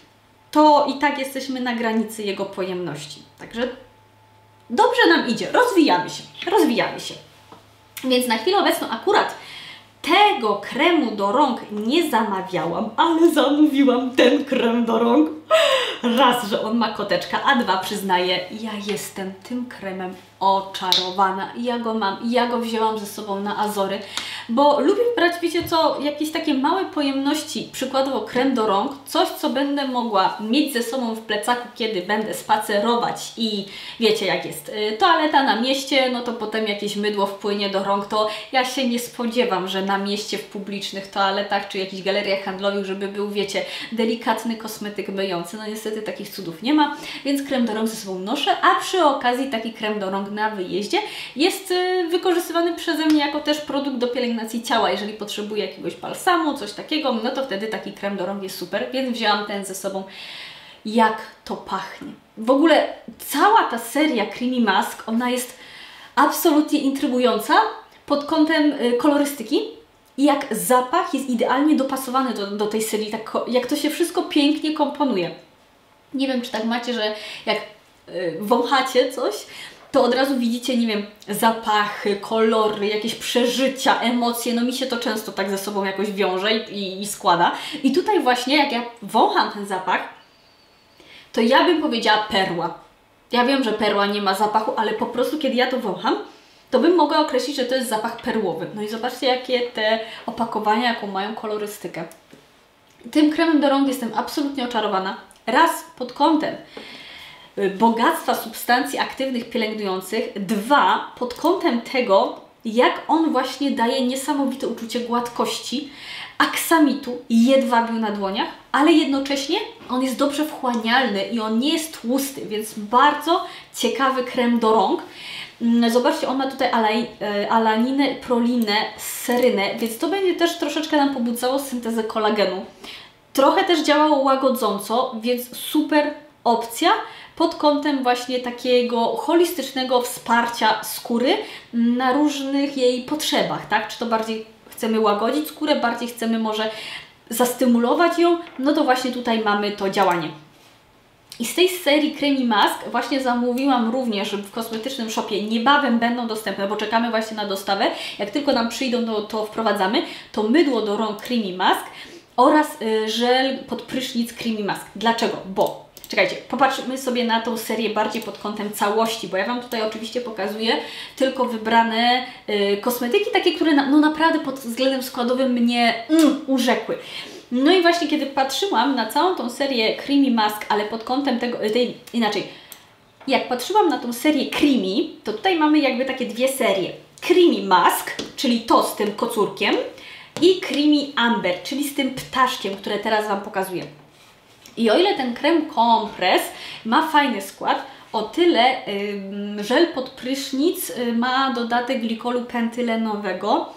to i tak jesteśmy na granicy jego pojemności. Także dobrze nam idzie, rozwijamy się, rozwijamy się. Więc na chwilę obecną akurat tego kremu do rąk nie zamawiałam, ale zamówiłam ten krem do rąk. Raz, że on ma koteczka, a dwa, przyznaję, ja jestem tym kremem oczarowana. Ja go mam, ja go wzięłam ze sobą na Azory, bo lubię brać, wiecie co, jakieś takie małe pojemności, przykładowo krem do rąk, coś, co będę mogła mieć ze sobą w plecaku, kiedy będę spacerować i wiecie jak jest, toaleta na mieście, no to potem jakieś mydło wpłynie do rąk, to ja się nie spodziewam, że na mieście, w publicznych toaletach, czy jakichś galeriach handlowych, żeby był, wiecie, delikatny kosmetyk myjący. No niestety takich cudów nie ma, więc krem do rąk ze sobą noszę, a przy okazji taki krem do rąk na wyjeździe jest y, wykorzystywany przeze mnie jako też produkt do pielęgnacji ciała. Jeżeli potrzebuję jakiegoś balsamu, coś takiego, no to wtedy taki krem do rąk jest super, więc wzięłam ten ze sobą. Jak to pachnie. W ogóle cała ta seria Creamy Mask, ona jest absolutnie intrygująca pod kątem y, kolorystyki. I jak zapach jest idealnie dopasowany do, do tej serii, tak jak to się wszystko pięknie komponuje. Nie wiem, czy tak macie, że jak y, wąchacie coś, to od razu widzicie, nie wiem, zapachy, kolory, jakieś przeżycia, emocje. No mi się to często tak ze sobą jakoś wiąże i, i składa. I tutaj właśnie, jak ja wącham ten zapach, to ja bym powiedziała perła. Ja wiem, że perła nie ma zapachu, ale po prostu kiedy ja to wącham, to bym mogła określić, że to jest zapach perłowy. No i zobaczcie, jakie te opakowania, jaką mają kolorystykę. Tym kremem do rąk jestem absolutnie oczarowana. Raz pod kątem bogactwa substancji aktywnych pielęgnujących, dwa pod kątem tego, jak on właśnie daje niesamowite uczucie gładkości, aksamitu i jedwabiu na dłoniach, ale jednocześnie on jest dobrze wchłanialny i on nie jest tłusty, więc bardzo ciekawy krem do rąk. Zobaczcie, on ma tutaj alaninę, prolinę, serynę, więc to będzie też troszeczkę nam pobudzało syntezę kolagenu. Trochę też działało łagodząco, więc super opcja pod kątem właśnie takiego holistycznego wsparcia skóry na różnych jej potrzebach, tak? Czy to bardziej chcemy łagodzić skórę, bardziej chcemy może zastymulować ją, no to właśnie tutaj mamy to działanie. I z tej serii Creamy Mask właśnie zamówiłam również w kosmetycznym shopie. Niebawem będą dostępne, bo czekamy właśnie na dostawę. Jak tylko nam przyjdą, to, to wprowadzamy. To mydło do rąk Creamy Mask oraz y, żel pod prysznic Creamy Mask. Dlaczego? Bo, czekajcie, popatrzmy sobie na tą serię bardziej pod kątem całości, bo ja Wam tutaj oczywiście pokazuję tylko wybrane y, kosmetyki, takie, które na, no naprawdę pod względem składowym mnie mm, urzekły. No i właśnie kiedy patrzyłam na całą tą serię Creamy Mask, ale pod kątem tego, tej, inaczej, jak patrzyłam na tą serię Creamy, to tutaj mamy jakby takie dwie serie. Creamy Mask, czyli to z tym kocurkiem, i Creamy Amber, czyli z tym ptaszkiem, które teraz Wam pokazuję. I o ile ten krem kompres ma fajny skład, o tyle yy, żel pod prysznic yy, ma dodatek glikolu pentylenowego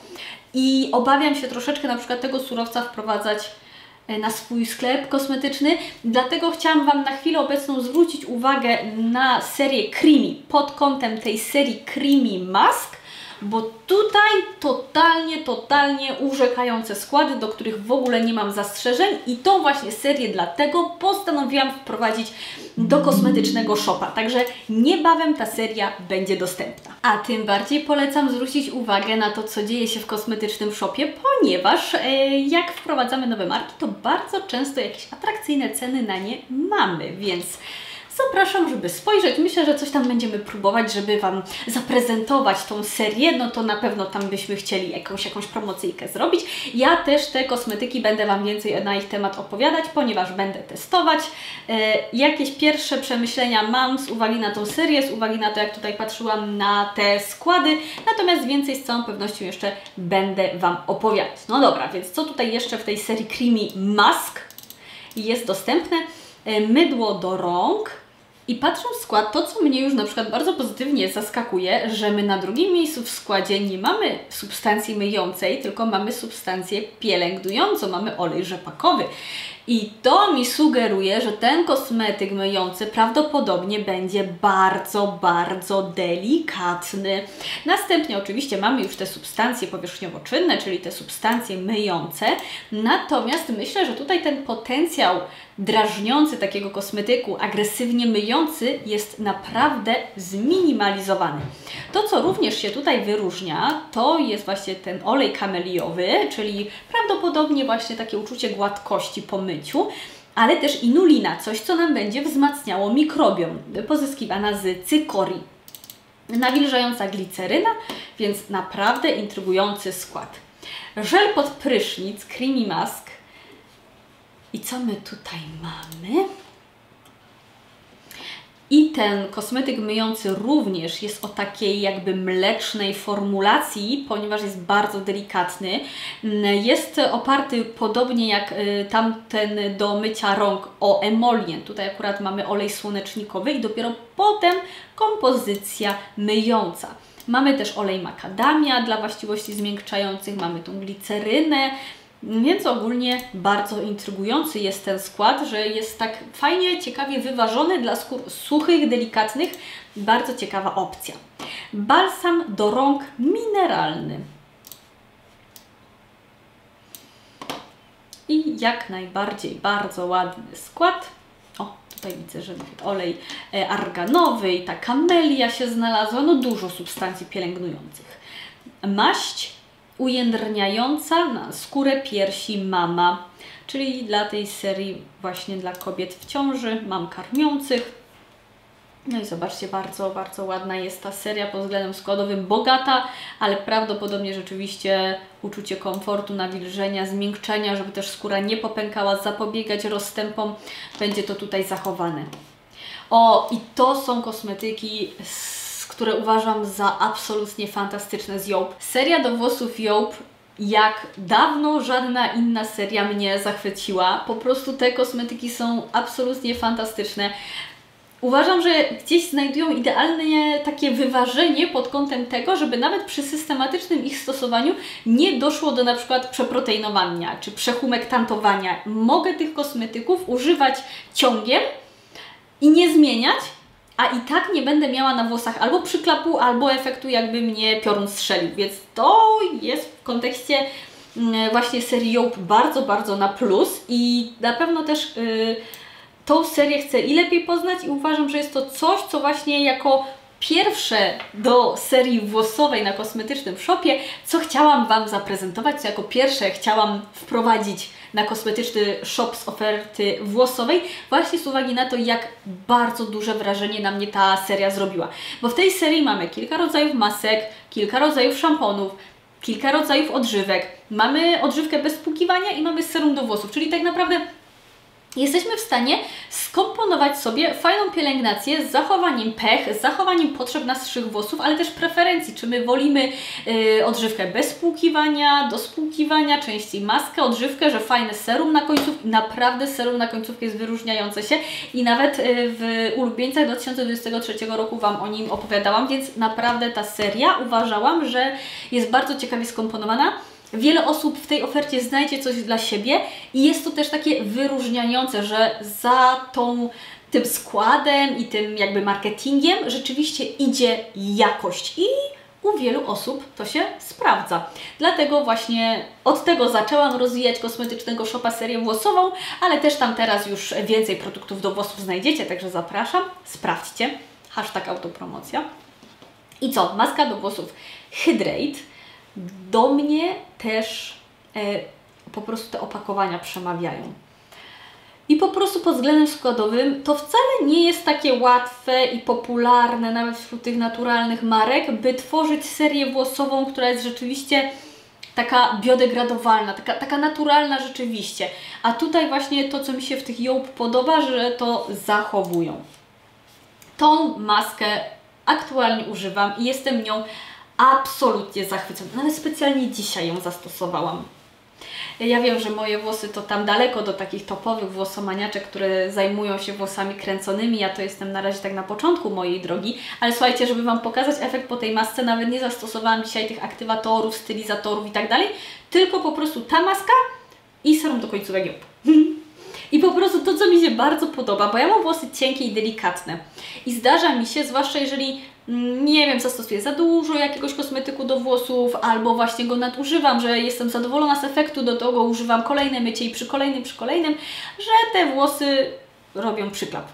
i obawiam się troszeczkę na przykład tego surowca wprowadzać na swój sklep kosmetyczny, dlatego chciałam Wam na chwilę obecną zwrócić uwagę na serię Creamy pod kątem tej serii Creamy Mask, bo tutaj totalnie, totalnie urzekające składy, do których w ogóle nie mam zastrzeżeń i tą właśnie serię dlatego postanowiłam wprowadzić do kosmetycznego shopa, także niebawem ta seria będzie dostępna. A tym bardziej polecam zwrócić uwagę na to, co dzieje się w kosmetycznym shopie, ponieważ e, jak wprowadzamy nowe marki, to bardzo często jakieś atrakcyjne ceny na nie mamy, więc zapraszam, żeby spojrzeć. Myślę, że coś tam będziemy próbować, żeby Wam zaprezentować tą serię. No to na pewno tam byśmy chcieli jakąś, jakąś promocyjkę zrobić. Ja też te kosmetyki będę Wam więcej na ich temat opowiadać, ponieważ będę testować. E, jakieś pierwsze przemyślenia mam z uwagi na tą serię, z uwagi na to, jak tutaj patrzyłam na te składy. Natomiast więcej z całą pewnością jeszcze będę Wam opowiadać. No dobra, więc co tutaj jeszcze w tej serii Creamy Mask jest dostępne? E, mydło do rąk. I patrząc w skład, to co mnie już na przykład bardzo pozytywnie zaskakuje, że my na drugim miejscu w składzie nie mamy substancji myjącej, tylko mamy substancję pielęgnującą, mamy olej rzepakowy. I to mi sugeruje, że ten kosmetyk myjący prawdopodobnie będzie bardzo, bardzo delikatny. Następnie oczywiście mamy już te substancje powierzchniowo-czynne, czyli te substancje myjące. Natomiast myślę, że tutaj ten potencjał drażniący takiego kosmetyku, agresywnie myjący jest naprawdę zminimalizowany. To, co również się tutaj wyróżnia, to jest właśnie ten olej kameliowy, czyli prawdopodobnie właśnie takie uczucie gładkości po myciu, ale też inulina, coś, co nam będzie wzmacniało mikrobiom, pozyskiwana z cykorii. Nawilżająca gliceryna, więc naprawdę intrygujący skład. Żel pod prysznic Creamy Mask. I co my tutaj mamy? I ten kosmetyk myjący również jest o takiej jakby mlecznej formulacji, ponieważ jest bardzo delikatny. Jest oparty podobnie jak tamten do mycia rąk o emolię. Tutaj akurat mamy olej słonecznikowy i dopiero potem kompozycja myjąca. Mamy też olej makadamia dla właściwości zmiękczających, mamy tą glicerynę. Więc ogólnie bardzo intrygujący jest ten skład, że jest tak fajnie, ciekawie wyważony dla skór suchych, delikatnych. Bardzo ciekawa opcja. Balsam do rąk mineralny. I jak najbardziej bardzo ładny skład. O, tutaj widzę, że olej arganowy i ta kamelia się znalazła. No dużo substancji pielęgnujących. Maść ujędrniająca na skórę piersi Mama, czyli dla tej serii właśnie dla kobiet w ciąży, mam karmiących. No i zobaczcie, bardzo, bardzo ładna jest ta seria pod względem składowym, bogata, ale prawdopodobnie rzeczywiście uczucie komfortu, nawilżenia, zmiękczenia, żeby też skóra nie popękała, zapobiegać rozstępom, będzie to tutaj zachowane. O, i to są kosmetyki z które uważam za absolutnie fantastyczne z Joop. Seria do włosów Joop jak dawno żadna inna seria mnie zachwyciła. Po prostu te kosmetyki są absolutnie fantastyczne. Uważam, że gdzieś znajdują idealne takie wyważenie pod kątem tego, żeby nawet przy systematycznym ich stosowaniu nie doszło do na przykład przeproteinowania czy przehumektantowania. Mogę tych kosmetyków używać ciągiem i nie zmieniać, a i tak nie będę miała na włosach albo przyklapu, albo efektu, jakby mnie piorun strzelił. Więc to jest w kontekście właśnie serii Joop bardzo, bardzo na plus i na pewno też yy, tą serię chcę i lepiej poznać i uważam, że jest to coś, co właśnie jako pierwsze do serii włosowej na kosmetycznym shopie, co chciałam Wam zaprezentować, co jako pierwsze chciałam wprowadzić na kosmetyczny shop z oferty włosowej, właśnie z uwagi na to, jak bardzo duże wrażenie na mnie ta seria zrobiła. Bo w tej serii mamy kilka rodzajów masek, kilka rodzajów szamponów, kilka rodzajów odżywek. Mamy odżywkę bez spłukiwania i mamy serum do włosów, czyli tak naprawdę jesteśmy w stanie skomponować sobie fajną pielęgnację z zachowaniem pH, z zachowaniem potrzeb naszych włosów, ale też preferencji. Czy my wolimy yy, odżywkę bez spłukiwania, do spłukiwania, częściej maskę, odżywkę, że fajne serum na końcówkę. Naprawdę serum na końcówkę jest wyróżniające się i nawet yy, w ulubieńcach dwa tysiące dwudziestego trzeciego roku Wam o nim opowiadałam, więc naprawdę ta seria uważałam, że jest bardzo ciekawie skomponowana. Wiele osób w tej ofercie znajdzie coś dla siebie i jest to też takie wyróżniające, że za tą, tym składem i tym jakby marketingiem rzeczywiście idzie jakość i u wielu osób to się sprawdza. Dlatego właśnie od tego zaczęłam rozwijać kosmetycznego shopa serię włosową, ale też tam teraz już więcej produktów do włosów znajdziecie, także zapraszam, sprawdźcie. Hashtag autopromocja. I co? Maska do włosów Hydrate. Do mnie też e, po prostu te opakowania przemawiają. I po prostu pod względem składowym to wcale nie jest takie łatwe i popularne nawet wśród tych naturalnych marek, by tworzyć serię włosową, która jest rzeczywiście taka biodegradowalna, taka, taka naturalna rzeczywiście. A tutaj właśnie to, co mi się w tych Joop podoba, że to zachowują. Tą maskę aktualnie używam i jestem nią absolutnie zachwycona. Nawet specjalnie dzisiaj ją zastosowałam. Ja wiem, że moje włosy to tam daleko do takich topowych włosomaniaczek, które zajmują się włosami kręconymi. Ja to jestem na razie tak na początku mojej drogi. Ale słuchajcie, żeby Wam pokazać efekt po tej masce, nawet nie zastosowałam dzisiaj tych aktywatorów, stylizatorów i tak dalej, tylko po prostu ta maska i serum do końcówek Joop. I po prostu to, co mi się bardzo podoba, bo ja mam włosy cienkie i delikatne. I zdarza mi się, zwłaszcza jeżeli, nie wiem, zastosuję za dużo jakiegoś kosmetyku do włosów, albo właśnie go nadużywam, że jestem zadowolona z efektu, do tego używam kolejne mycie i przy kolejnym, przy kolejnym, że te włosy robią przyklap.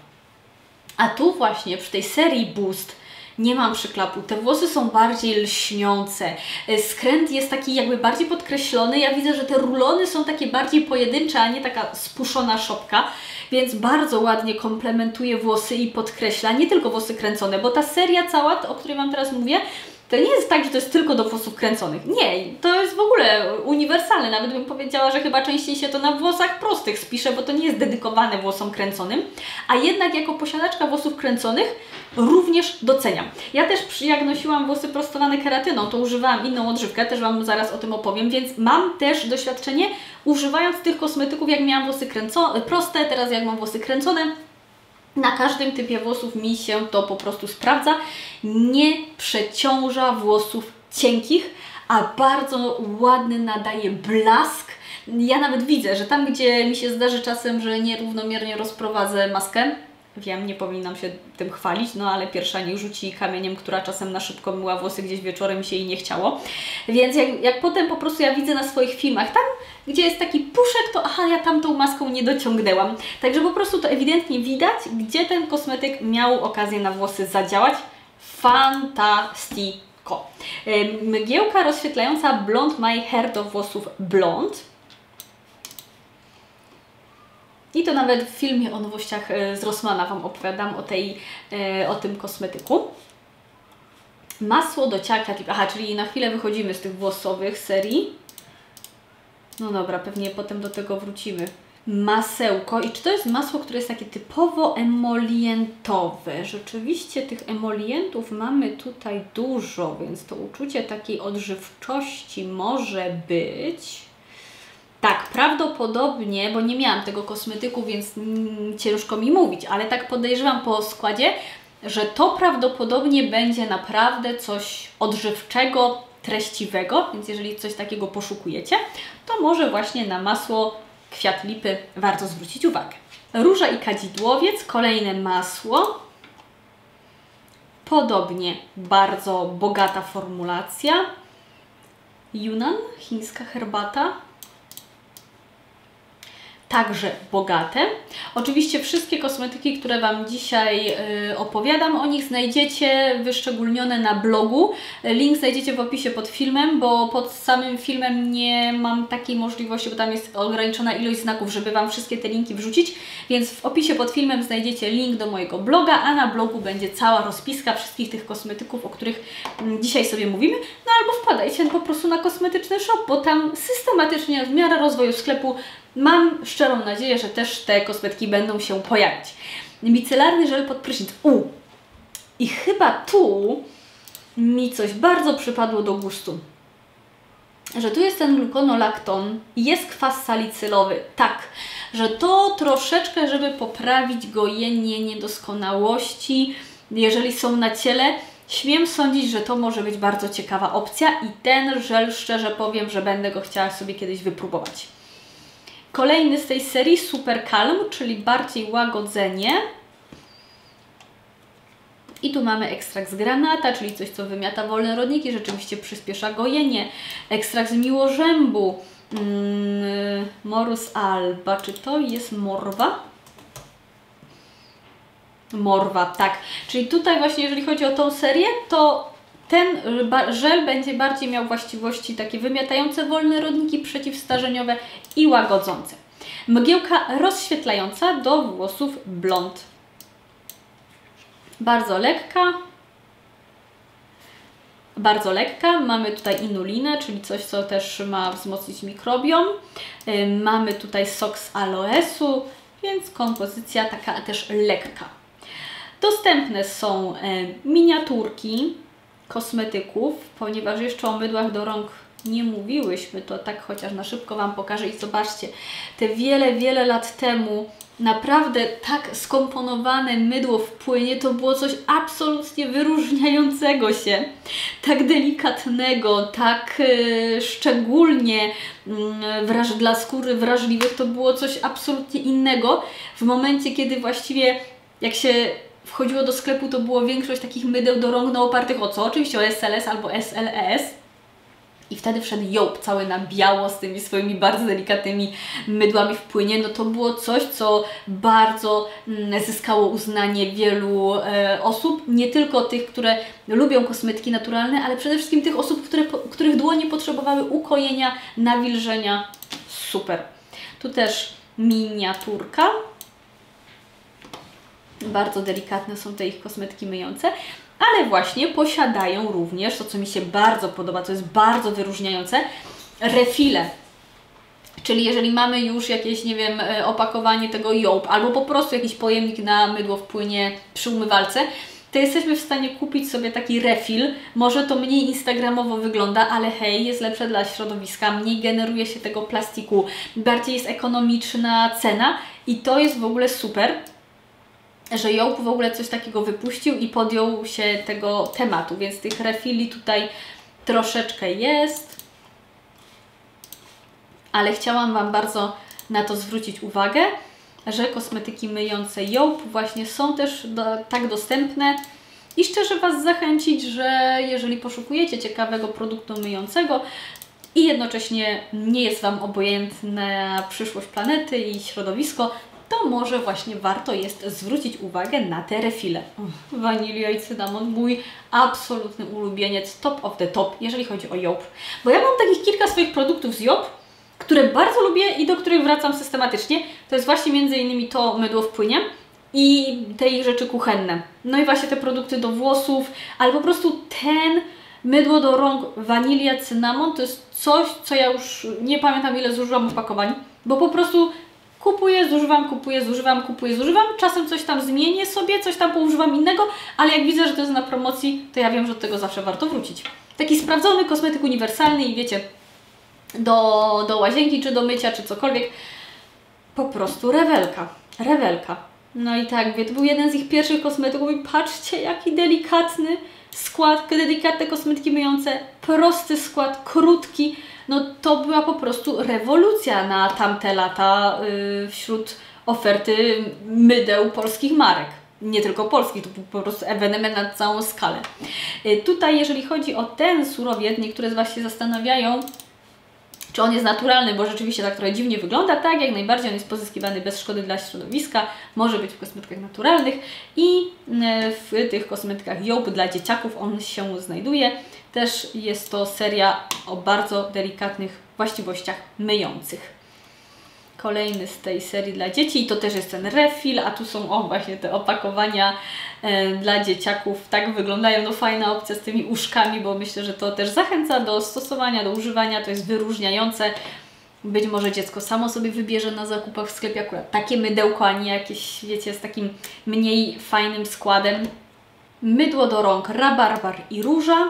A tu właśnie przy tej serii Boost nie mam przyklapu. Te włosy są bardziej lśniące. Skręt jest taki jakby bardziej podkreślony. Ja widzę, że te rulony są takie bardziej pojedyncze, a nie taka spuszczona szopka. Więc bardzo ładnie komplementuje włosy i podkreśla. Nie tylko włosy kręcone, bo ta seria cała, o której Wam teraz mówię, to nie jest tak, że to jest tylko do włosów kręconych. Nie, to jest w ogóle uniwersalne. Nawet bym powiedziała, że chyba częściej się to na włosach prostych spisze, bo to nie jest dedykowane włosom kręconym. A jednak jako posiadaczka włosów kręconych również doceniam. Ja też jak nosiłam włosy prostowane keratyną, to używałam inną odżywkę, też Wam zaraz o tym opowiem, więc mam też doświadczenie używając tych kosmetyków, jak miałam włosy kręcone, proste, teraz jak mam włosy kręcone. Na każdym typie włosów mi się to po prostu sprawdza. Nie przeciąża włosów cienkich, a bardzo ładny nadaje blask. Ja nawet widzę, że tam, gdzie mi się zdarzy czasem, że nierównomiernie rozprowadzę maskę, wiem, nie powinnam się tym chwalić, no ale pierwsza niech rzuci kamieniem, która czasem na szybko myła włosy gdzieś wieczorem, się jej nie chciało. Więc jak, jak potem po prostu ja widzę na swoich filmach, tam gdzie jest taki puszek, to aha, ja tamtą maską nie dociągnęłam. Także po prostu to ewidentnie widać, gdzie ten kosmetyk miał okazję na włosy zadziałać. Fantastico. Mgiełka rozświetlająca Blond My Hair do włosów blond. I to nawet w filmie o nowościach z Rossmana Wam opowiadam o, tej, o tym kosmetyku. Masło do ciała kwiatliwe. Aha, czyli na chwilę wychodzimy z tych włosowych serii. No dobra, pewnie potem do tego wrócimy. Masełko. I czy to jest masło, które jest takie typowo emolientowe? Rzeczywiście tych emolientów mamy tutaj dużo, więc to uczucie takiej odżywczości może być. Tak, prawdopodobnie, bo nie miałam tego kosmetyku, więc mm, ciężko mi mówić, ale tak podejrzewam po składzie, że to prawdopodobnie będzie naprawdę coś odżywczego, treściwego, więc jeżeli coś takiego poszukujecie, to może właśnie na masło kwiat lipy warto zwrócić uwagę. Róża i kadzidłowiec, kolejne masło. Podobnie bardzo bogata formulacja. Yunnan, chińska herbata. Także bogate. Oczywiście wszystkie kosmetyki, które Wam dzisiaj y, opowiadam, o nich znajdziecie wyszczególnione na blogu. Link znajdziecie w opisie pod filmem, bo pod samym filmem nie mam takiej możliwości, bo tam jest ograniczona ilość znaków, żeby Wam wszystkie te linki wrzucić, więc w opisie pod filmem znajdziecie link do mojego bloga, a na blogu będzie cała rozpiska wszystkich tych kosmetyków, o których mm, dzisiaj sobie mówimy, no albo wpadajcie po prostu na kosmetyczny shop, bo tam systematycznie w miarę rozwoju sklepu mam szczerą nadzieję, że też te kosmetyki będą się pojawiać. Micelarny żel pod prysznic. U! I chyba tu mi coś bardzo przypadło do gustu. Że tu jest ten gluconolakton i jest kwas salicylowy. Tak, że to troszeczkę, żeby poprawić gojenie niedoskonałości, jeżeli są na ciele, śmiem sądzić, że to może być bardzo ciekawa opcja i ten żel, szczerze powiem, że będę go chciała sobie kiedyś wypróbować. Kolejny z tej serii Super Calm, czyli bardziej łagodzenie. I tu mamy ekstrakt z granata, czyli coś, co wymiata wolne rodniki, rzeczywiście przyspiesza gojenie. Ekstrakt z miłożębu, mm, Morus alba, czy to jest morwa? Morwa, tak. Czyli tutaj właśnie, jeżeli chodzi o tą serię, to ten żel będzie bardziej miał właściwości takie wymiatające wolne rodniki, przeciwstarzeniowe i łagodzące. Mgiełka rozświetlająca do włosów blond. Bardzo lekka. Bardzo lekka. Mamy tutaj inulinę, czyli coś, co też ma wzmocnić mikrobiom. Mamy tutaj sok z aloesu, więc kompozycja taka też lekka. Dostępne są miniaturki kosmetyków, ponieważ jeszcze o mydłach do rąk nie mówiłyśmy, to tak chociaż na szybko Wam pokażę i zobaczcie, te wiele, wiele lat temu naprawdę tak skomponowane mydło w płynie to było coś absolutnie wyróżniającego się, tak delikatnego, tak yy, szczególnie yy, wraż dla skóry wrażliwych, to było coś absolutnie innego. W momencie, kiedy właściwie jak się wchodziło do sklepu, to było większość takich mydeł do rąk no, opartych o co? Oczywiście o S L S albo S L E S. I wtedy wszedł Joop cały na biało z tymi swoimi bardzo delikatnymi mydłami w płynie. No to było coś, co bardzo mm, zyskało uznanie wielu e, osób. Nie tylko tych, które lubią kosmetyki naturalne, ale przede wszystkim tych osób, które, po, których dłonie potrzebowały ukojenia, nawilżenia. Super. Tu też miniaturka. Bardzo delikatne są te ich kosmetyki myjące, ale właśnie posiadają również, to co mi się bardzo podoba, co jest bardzo wyróżniające, refile. Czyli jeżeli mamy już jakieś, nie wiem, opakowanie tego Joop albo po prostu jakiś pojemnik na mydło w płynie przy umywalce, to jesteśmy w stanie kupić sobie taki refil. Może to mniej instagramowo wygląda, ale hej, jest lepsze dla środowiska, mniej generuje się tego plastiku, bardziej jest ekonomiczna cena i to jest w ogóle super, że Joop w ogóle coś takiego wypuścił i podjął się tego tematu, więc tych refili tutaj troszeczkę jest. Ale chciałam Wam bardzo na to zwrócić uwagę, że kosmetyki myjące Joop właśnie są też do, tak dostępne i szczerze Was zachęcić, że jeżeli poszukujecie ciekawego produktu myjącego i jednocześnie nie jest Wam obojętna przyszłość planety i środowisko, to może właśnie warto jest zwrócić uwagę na te refile. Wanilia i cynamon, mój absolutny ulubieniec, top of the top, jeżeli chodzi o Joop. Bo ja mam takich kilka swoich produktów z Joop, które bardzo lubię i do których wracam systematycznie. To jest właśnie między innymi to mydło w płynie i te ich rzeczy kuchenne. No i właśnie te produkty do włosów, ale po prostu ten mydło do rąk wanilia, cynamon to jest coś, co ja już nie pamiętam ile zużyłam opakowań, bo po prostu kupuję, zużywam, kupuję, zużywam, kupuję, zużywam. Czasem coś tam zmienię sobie, coś tam poużywam innego, ale jak widzę, że to jest na promocji, to ja wiem, że do tego zawsze warto wrócić. Taki sprawdzony kosmetyk uniwersalny i wiecie, do, do łazienki, czy do mycia, czy cokolwiek. Po prostu rewelka. Rewelka. No i tak, wie, to był jeden z ich pierwszych kosmetyków i patrzcie, jaki delikatny skład, delikatne kosmetyki myjące, prosty skład, krótki. No to była po prostu rewolucja na tamte lata yy, wśród oferty mydeł polskich marek. Nie tylko polskich, to był po prostu ewenement na całą skalę. Tutaj, jeżeli chodzi o ten surowiec, niektóre z Was się zastanawiają, czy on jest naturalny, bo rzeczywiście tak trochę dziwnie wygląda. Tak, jak najbardziej on jest pozyskiwany bez szkody dla środowiska, może być w kosmetykach naturalnych i w tych kosmetykach Joop dla dzieciaków on się znajduje. Też jest to seria o bardzo delikatnych właściwościach myjących. Kolejny z tej serii dla dzieci i to też jest ten refill, a tu są o właśnie te opakowania e, dla dzieciaków. Tak wyglądają, no fajna opcja z tymi uszkami, bo myślę, że to też zachęca do stosowania, do używania, to jest wyróżniające. Być może dziecko samo sobie wybierze na zakupach w sklepie akurat takie mydełko, a nie jakieś, wiecie, z takim mniej fajnym składem. Mydło do rąk rabarbar i róża.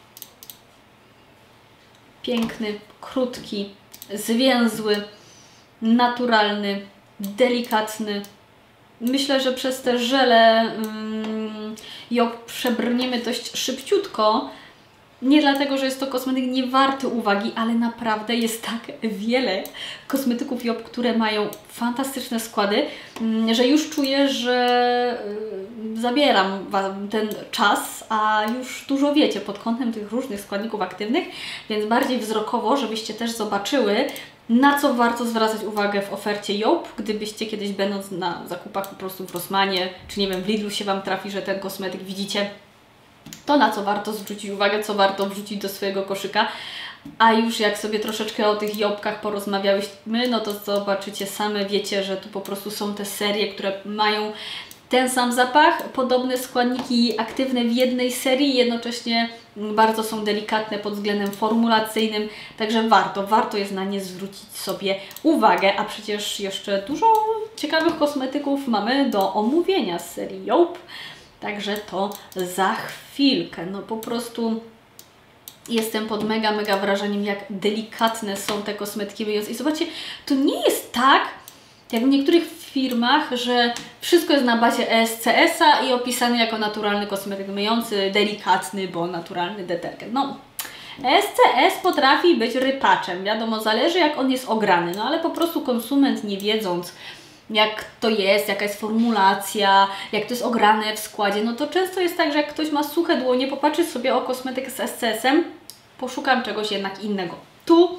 Piękny, krótki, zwięzły, naturalny, delikatny. Myślę, że przez te żele um, Joop przebrniemy dość szybciutko. Nie dlatego, że jest to kosmetyk nie warty uwagi, ale naprawdę jest tak wiele kosmetyków Joop, które mają fantastyczne składy, że już czuję, że zabieram Wam ten czas, a już dużo wiecie pod kątem tych różnych składników aktywnych, więc bardziej wzrokowo, żebyście też zobaczyły, na co warto zwracać uwagę w ofercie Joop, gdybyście kiedyś będąc na zakupach po prostu w Rossmanie, czy nie wiem, w Lidlu się Wam trafi, że ten kosmetyk widzicie, to na co warto zwrócić uwagę, co warto wrzucić do swojego koszyka. A już jak sobie troszeczkę o tych Joopkach porozmawiałyśmy, no to zobaczycie same, wiecie, że tu po prostu są te serie, które mają ten sam zapach, podobne składniki aktywne w jednej serii, jednocześnie bardzo są delikatne pod względem formulacyjnym, także warto, warto jest na nie zwrócić sobie uwagę, a przecież jeszcze dużo ciekawych kosmetyków mamy do omówienia z serii Joop, także to za chwilkę. No po prostu jestem pod mega, mega wrażeniem, jak delikatne są te kosmetyki myjące. I zobaczcie, to nie jest tak, jak w niektórych firmach, że wszystko jest na bazie E S C S-a i opisany jako naturalny kosmetyk myjący, delikatny, bo naturalny detergent. No, E S C S potrafi być rypaczem, wiadomo, zależy jak on jest ograny, no ale po prostu konsument nie wiedząc, jak to jest, jaka jest formulacja, jak to jest ograne w składzie, no to często jest tak, że jak ktoś ma suche dłonie, popatrzy sobie o kosmetyk z E S C S-em, poszukam czegoś jednak innego. Tu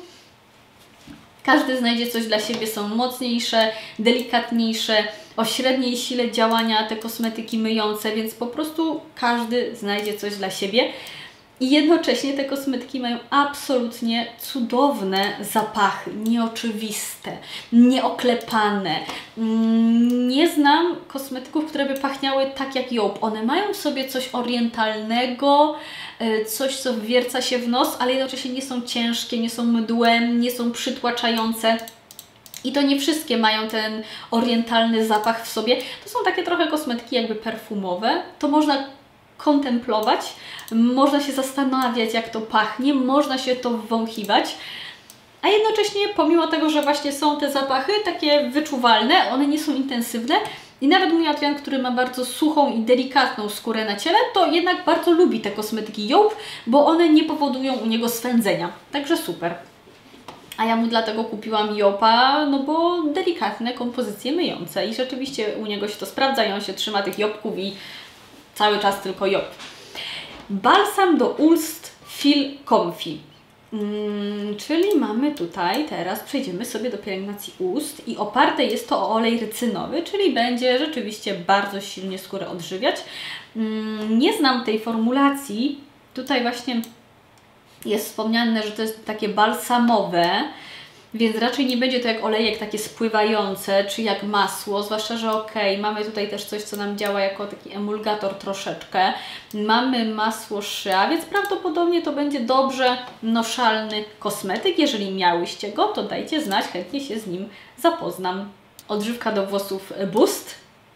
każdy znajdzie coś dla siebie, są mocniejsze, delikatniejsze, o średniej sile działania te kosmetyki myjące, więc po prostu każdy znajdzie coś dla siebie. I jednocześnie te kosmetyki mają absolutnie cudowne zapachy, nieoczywiste, nieoklepane. Nie znam kosmetyków, które by pachniały tak jak Joop. One mają w sobie coś orientalnego, coś, co wwierca się w nos, ale jednocześnie nie są ciężkie, nie są mdłem, nie są przytłaczające. I to nie wszystkie mają ten orientalny zapach w sobie. To są takie trochę kosmetyki jakby perfumowe. To można kontemplować, można się zastanawiać, jak to pachnie, można się to wąchiwać, a jednocześnie pomimo tego, że właśnie są te zapachy takie wyczuwalne, one nie są intensywne i nawet mój Adrian, który ma bardzo suchą i delikatną skórę na ciele, to jednak bardzo lubi te kosmetyki Joop, bo one nie powodują u niego swędzenia, także super. A ja mu dlatego kupiłam Joopa, no bo delikatne kompozycje myjące i rzeczywiście u niego się to sprawdza i on się trzyma tych Joopków i cały czas tylko Joop. Balsam do ust Feel Comfy. Hmm, czyli mamy tutaj, teraz przejdziemy sobie do pielęgnacji ust i oparte jest to o olej rycynowy, czyli będzie rzeczywiście bardzo silnie skórę odżywiać. Hmm, nie znam tej formulacji. Tutaj właśnie jest wspomniane, że to jest takie balsamowe, więc raczej nie będzie to jak olejek takie spływające, czy jak masło, zwłaszcza, że ok, mamy tutaj też coś, co nam działa jako taki emulgator troszeczkę. Mamy masło Shea, więc prawdopodobnie to będzie dobrze noszalny kosmetyk. Jeżeli miałyście go, to dajcie znać, chętnie się z nim zapoznam. Odżywka do włosów Boost,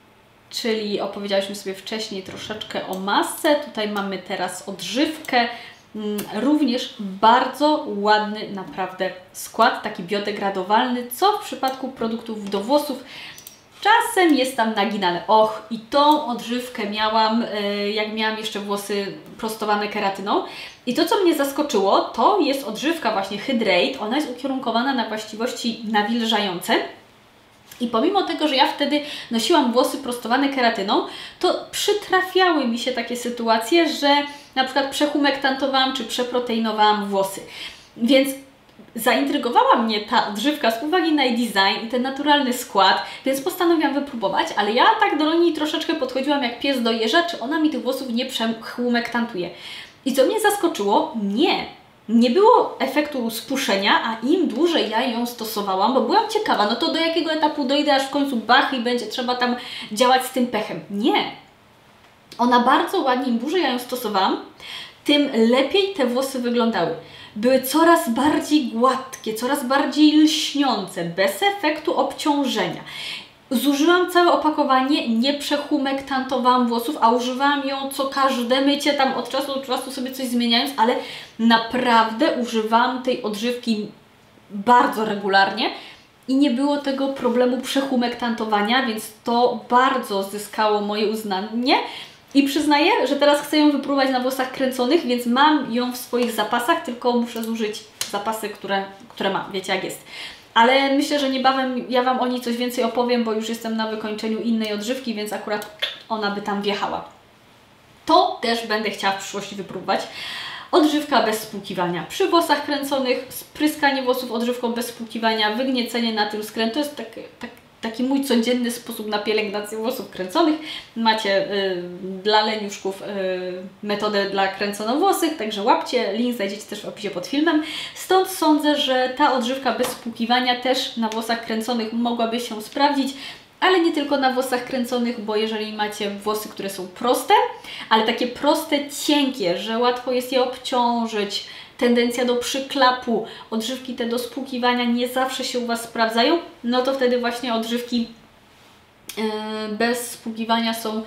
czyli opowiedziałyśmy sobie wcześniej troszeczkę o masce. Tutaj mamy teraz odżywkę. Również bardzo ładny naprawdę skład, taki biodegradowalny, co w przypadku produktów do włosów czasem jest tam naginane. Och, i tą odżywkę miałam, jak miałam jeszcze włosy prostowane keratyną. I to, co mnie zaskoczyło, to jest odżywka właśnie Hydrate. Ona jest ukierunkowana na właściwości nawilżające. I pomimo tego, że ja wtedy nosiłam włosy prostowane keratyną, to przytrafiały mi się takie sytuacje, że na przykład przehumektantowałam czy przeproteinowałam włosy. Więc zaintrygowała mnie ta odżywka z uwagi na jej design i ten naturalny skład, więc postanowiłam wypróbować, ale ja tak do niej troszeczkę podchodziłam jak pies do jeża, czy ona mi tych włosów nie przehumektantuje. I co mnie zaskoczyło? Nie. Nie było efektu spuszczenia, a im dłużej ja ją stosowałam, bo byłam ciekawa, no to do jakiego etapu dojdę, aż w końcu bach i będzie trzeba tam działać z tym pechem. Nie. Ona bardzo ładnie, im dłużej ja ją stosowałam, tym lepiej te włosy wyglądały. Były coraz bardziej gładkie, coraz bardziej lśniące, bez efektu obciążenia. Zużyłam całe opakowanie, nie przehumektantowałam włosów, a używałam ją co każde mycie, tam od czasu do czasu sobie coś zmieniając, ale naprawdę używałam tej odżywki bardzo regularnie i nie było tego problemu przehumektantowania, więc to bardzo zyskało moje uznanie. I przyznaję, że teraz chcę ją wypróbować na włosach kręconych, więc mam ją w swoich zapasach, tylko muszę zużyć zapasy, które, które mam, wiecie jak jest. Ale myślę, że niebawem ja Wam o niej coś więcej opowiem, bo już jestem na wykończeniu innej odżywki, więc akurat ona by tam wjechała. To też będę chciała w przyszłości wypróbować. Odżywka bez spłukiwania. Przy włosach kręconych, spryskanie włosów odżywką bez spłukiwania, wygniecenie na tym skręt. To jest tak, tak, taki mój codzienny sposób na pielęgnację włosów kręconych. Macie y, dla leniuszków y, metodę dla kręconowłosych, także łapcie, link znajdziecie też w opisie pod filmem. Stąd sądzę, że ta odżywka bez spłukiwania też na włosach kręconych mogłaby się sprawdzić, ale nie tylko na włosach kręconych, bo jeżeli macie włosy, które są proste, ale takie proste, cienkie, że łatwo jest je obciążyć, tendencja do przyklapu, odżywki te do spłukiwania nie zawsze się u Was sprawdzają, no to wtedy właśnie odżywki yy, bez spłukiwania są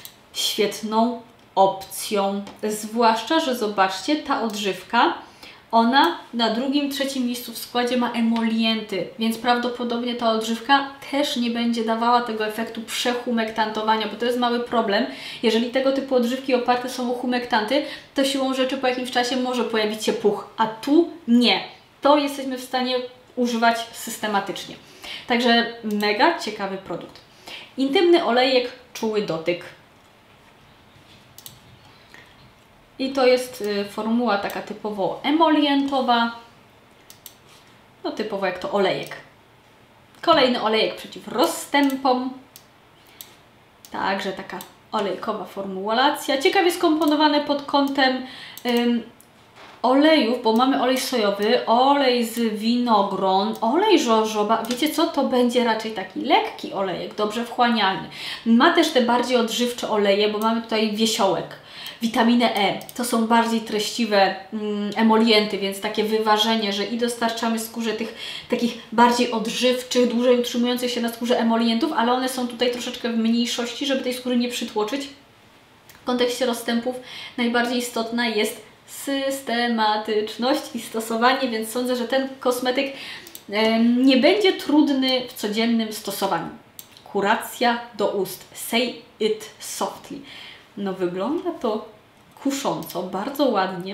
świetną opcją. Zwłaszcza, że zobaczcie, ta odżywka, ona na drugim, trzecim miejscu w składzie ma emolienty, więc prawdopodobnie ta odżywka też nie będzie dawała tego efektu przehumektantowania, bo to jest mały problem. Jeżeli tego typu odżywki oparte są o humektanty, to siłą rzeczy po jakimś czasie może pojawić się puch, a tu nie. To jesteśmy w stanie używać systematycznie. Także mega ciekawy produkt. Intymny olejek, czuły dotyk. I to jest y, formuła taka typowo emolientowa, no typowo jak to olejek. Kolejny olejek przeciw rozstępom, także taka olejkowa formulacja. Ciekawie skomponowane pod kątem ym, olejów, bo mamy olej sojowy, olej z winogron, olej żożoba. Wiecie co? To będzie raczej taki lekki olejek, dobrze wchłanialny. Ma też te bardziej odżywcze oleje, bo mamy tutaj wiesiołek, witaminę E. To są bardziej treściwe mm, emolienty, więc takie wyważenie, że i dostarczamy skórze tych takich bardziej odżywczych, dłużej utrzymujących się na skórze emolientów, ale one są tutaj troszeczkę w mniejszości, żeby tej skóry nie przytłoczyć. W kontekście rozstępów najbardziej istotna jest systematyczność i stosowanie, więc sądzę, że ten kosmetyk e, nie będzie trudny w codziennym stosowaniu. Kuracja do ust. Say it softly. No wygląda to kusząco, bardzo ładnie.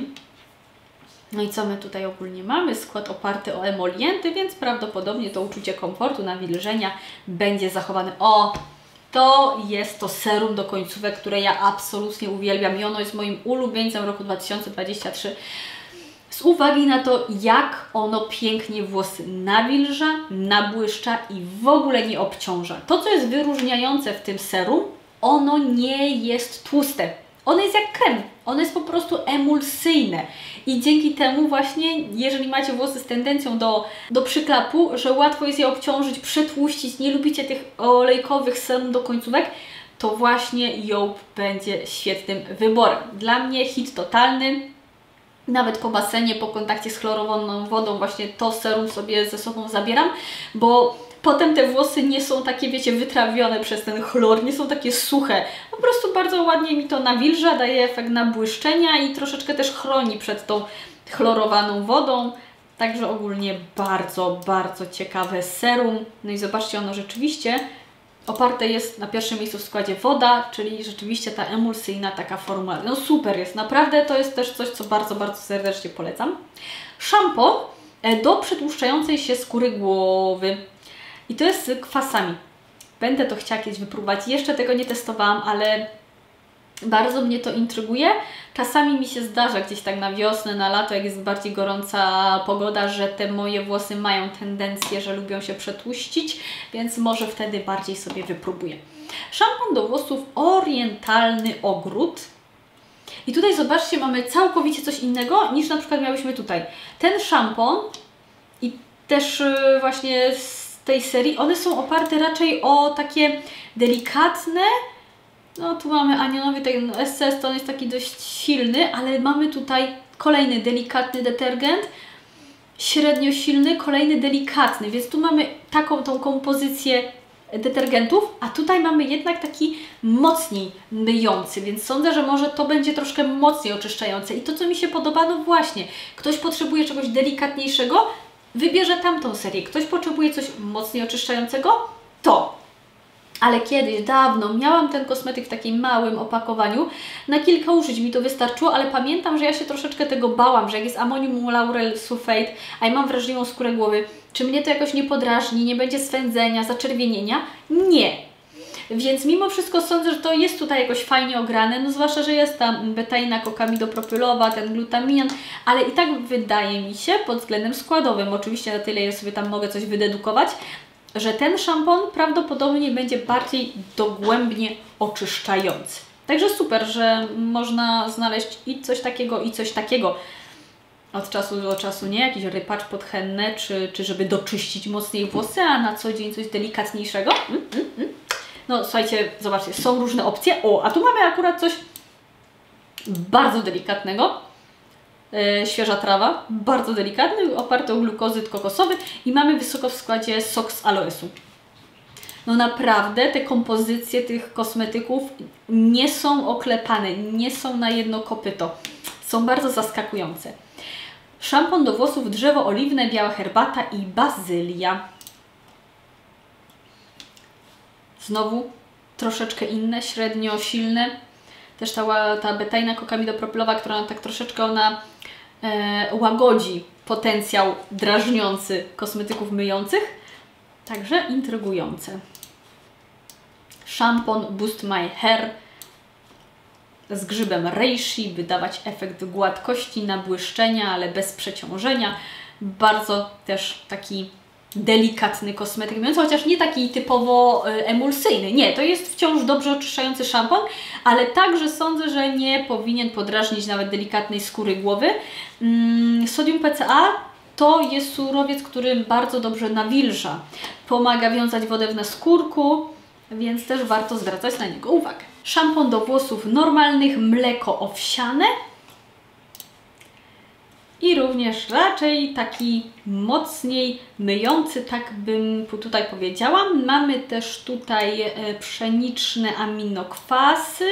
No i co my tutaj ogólnie mamy? Skład oparty o emolienty, więc prawdopodobnie to uczucie komfortu, nawilżenia będzie zachowane. O! To jest to serum do końcówek, które ja absolutnie uwielbiam i ono jest moim ulubieńcem roku dwa tysiące dwudziestego trzeciego. Z uwagi na to, jak ono pięknie włosy nawilża, nabłyszcza i w ogóle nie obciąża. To, co jest wyróżniające w tym serum, ono nie jest tłuste. Ono jest jak krem. Ono jest po prostu emulsyjne. I dzięki temu właśnie, jeżeli macie włosy z tendencją do, do przyklapu, że łatwo jest je obciążyć, przetłuścić, nie lubicie tych olejkowych serum do końcówek, to właśnie Joop będzie świetnym wyborem. Dla mnie hit totalny. Nawet po basenie, po kontakcie z chlorowaną wodą właśnie to serum sobie ze sobą zabieram, bo potem te włosy nie są takie, wiecie, wytrawione przez ten chlor, nie są takie suche. Po prostu bardzo ładnie mi to nawilża, daje efekt nabłyszczenia i troszeczkę też chroni przed tą chlorowaną wodą. Także ogólnie bardzo, bardzo ciekawe serum. No i zobaczcie, ono rzeczywiście oparte jest na pierwszym miejscu w składzie woda, czyli rzeczywiście ta emulsyjna taka formuła. No super jest, naprawdę to jest też coś, co bardzo, bardzo serdecznie polecam. Shampoo do przetłuszczającej się skóry głowy. I to jest z kwasami. Będę to chciała kiedyś wypróbować. Jeszcze tego nie testowałam, ale bardzo mnie to intryguje. Czasami mi się zdarza gdzieś tak na wiosnę, na lato, jak jest bardziej gorąca pogoda, że te moje włosy mają tendencję, że lubią się przetłuścić, więc może wtedy bardziej sobie wypróbuję. Szampon do włosów Orientalny Ogród. I tutaj zobaczcie, mamy całkowicie coś innego niż na przykład miałyśmy tutaj. Ten szampon i też właśnie z tej serii, one są oparte raczej o takie delikatne. No tu mamy anionowy, ten S C S, to on jest taki dość silny, ale mamy tutaj kolejny delikatny detergent, średnio silny, kolejny delikatny, więc tu mamy taką tą kompozycję detergentów, a tutaj mamy jednak taki mocniej myjący, więc sądzę, że może to będzie troszkę mocniej oczyszczające. I to, co mi się podoba, no właśnie, ktoś potrzebuje czegoś delikatniejszego, wybierze tamtą serię. Ktoś potrzebuje coś mocniej oczyszczającego, to. Ale kiedyś, dawno, miałam ten kosmetyk w takim małym opakowaniu. Na kilka użyć mi to wystarczyło, ale pamiętam, że ja się troszeczkę tego bałam, że jak jest ammonium lauryl sulfate, a ja mam wrażliwą skórę głowy, czy mnie to jakoś nie podrażni, nie będzie swędzenia, zaczerwienienia? Nie. Więc mimo wszystko sądzę, że to jest tutaj jakoś fajnie ograne, no zwłaszcza, że jest ta betaina koksamidopropylowa, ten glutaminian, ale i tak wydaje mi się pod względem składowym, oczywiście na tyle ja sobie tam mogę coś wydedukować, że ten szampon prawdopodobnie będzie bardziej dogłębnie oczyszczający. Także super, że można znaleźć i coś takiego, i coś takiego. Od czasu do czasu, nie? Jakiś rypacz pod hennę, czy, czy żeby doczyścić mocniej włosy, a na co dzień coś delikatniejszego. Mm, mm, mm. No słuchajcie, zobaczcie, są różne opcje. O, a tu mamy akurat coś bardzo delikatnego. Yy, świeża trawa, bardzo delikatny, oparty o glukozyt kokosowy i mamy wysoko w składzie sok z aloesu. No naprawdę te kompozycje tych kosmetyków nie są oklepane, nie są na jedno kopyto. Są bardzo zaskakujące. Szampon do włosów drzewo oliwne, biała herbata i bazylia. Znowu troszeczkę inne, średnio silne. Też ta, ta betaina koksamidopropylowa, która tak troszeczkę ona e, łagodzi potencjał drażniący kosmetyków myjących. Także intrygujące. Szampon Boost My Hair z grzybem reishi, by dawać efekt gładkości, nabłyszczenia, ale bez przeciążenia. Bardzo też taki delikatny kosmetyk myjący, chociaż nie taki typowo emulsyjny. Nie, to jest wciąż dobrze oczyszczający szampon, ale także sądzę, że nie powinien podrażnić nawet delikatnej skóry głowy. Mm, sodium P C A to jest surowiec, który bardzo dobrze nawilża. Pomaga wiązać wodę w naskórku, więc też warto zwracać na niego uwagę. Szampon do włosów normalnych, mleko owsiane. I również raczej taki mocniej myjący, tak bym tutaj powiedziała. Mamy też tutaj pszeniczne aminokwasy,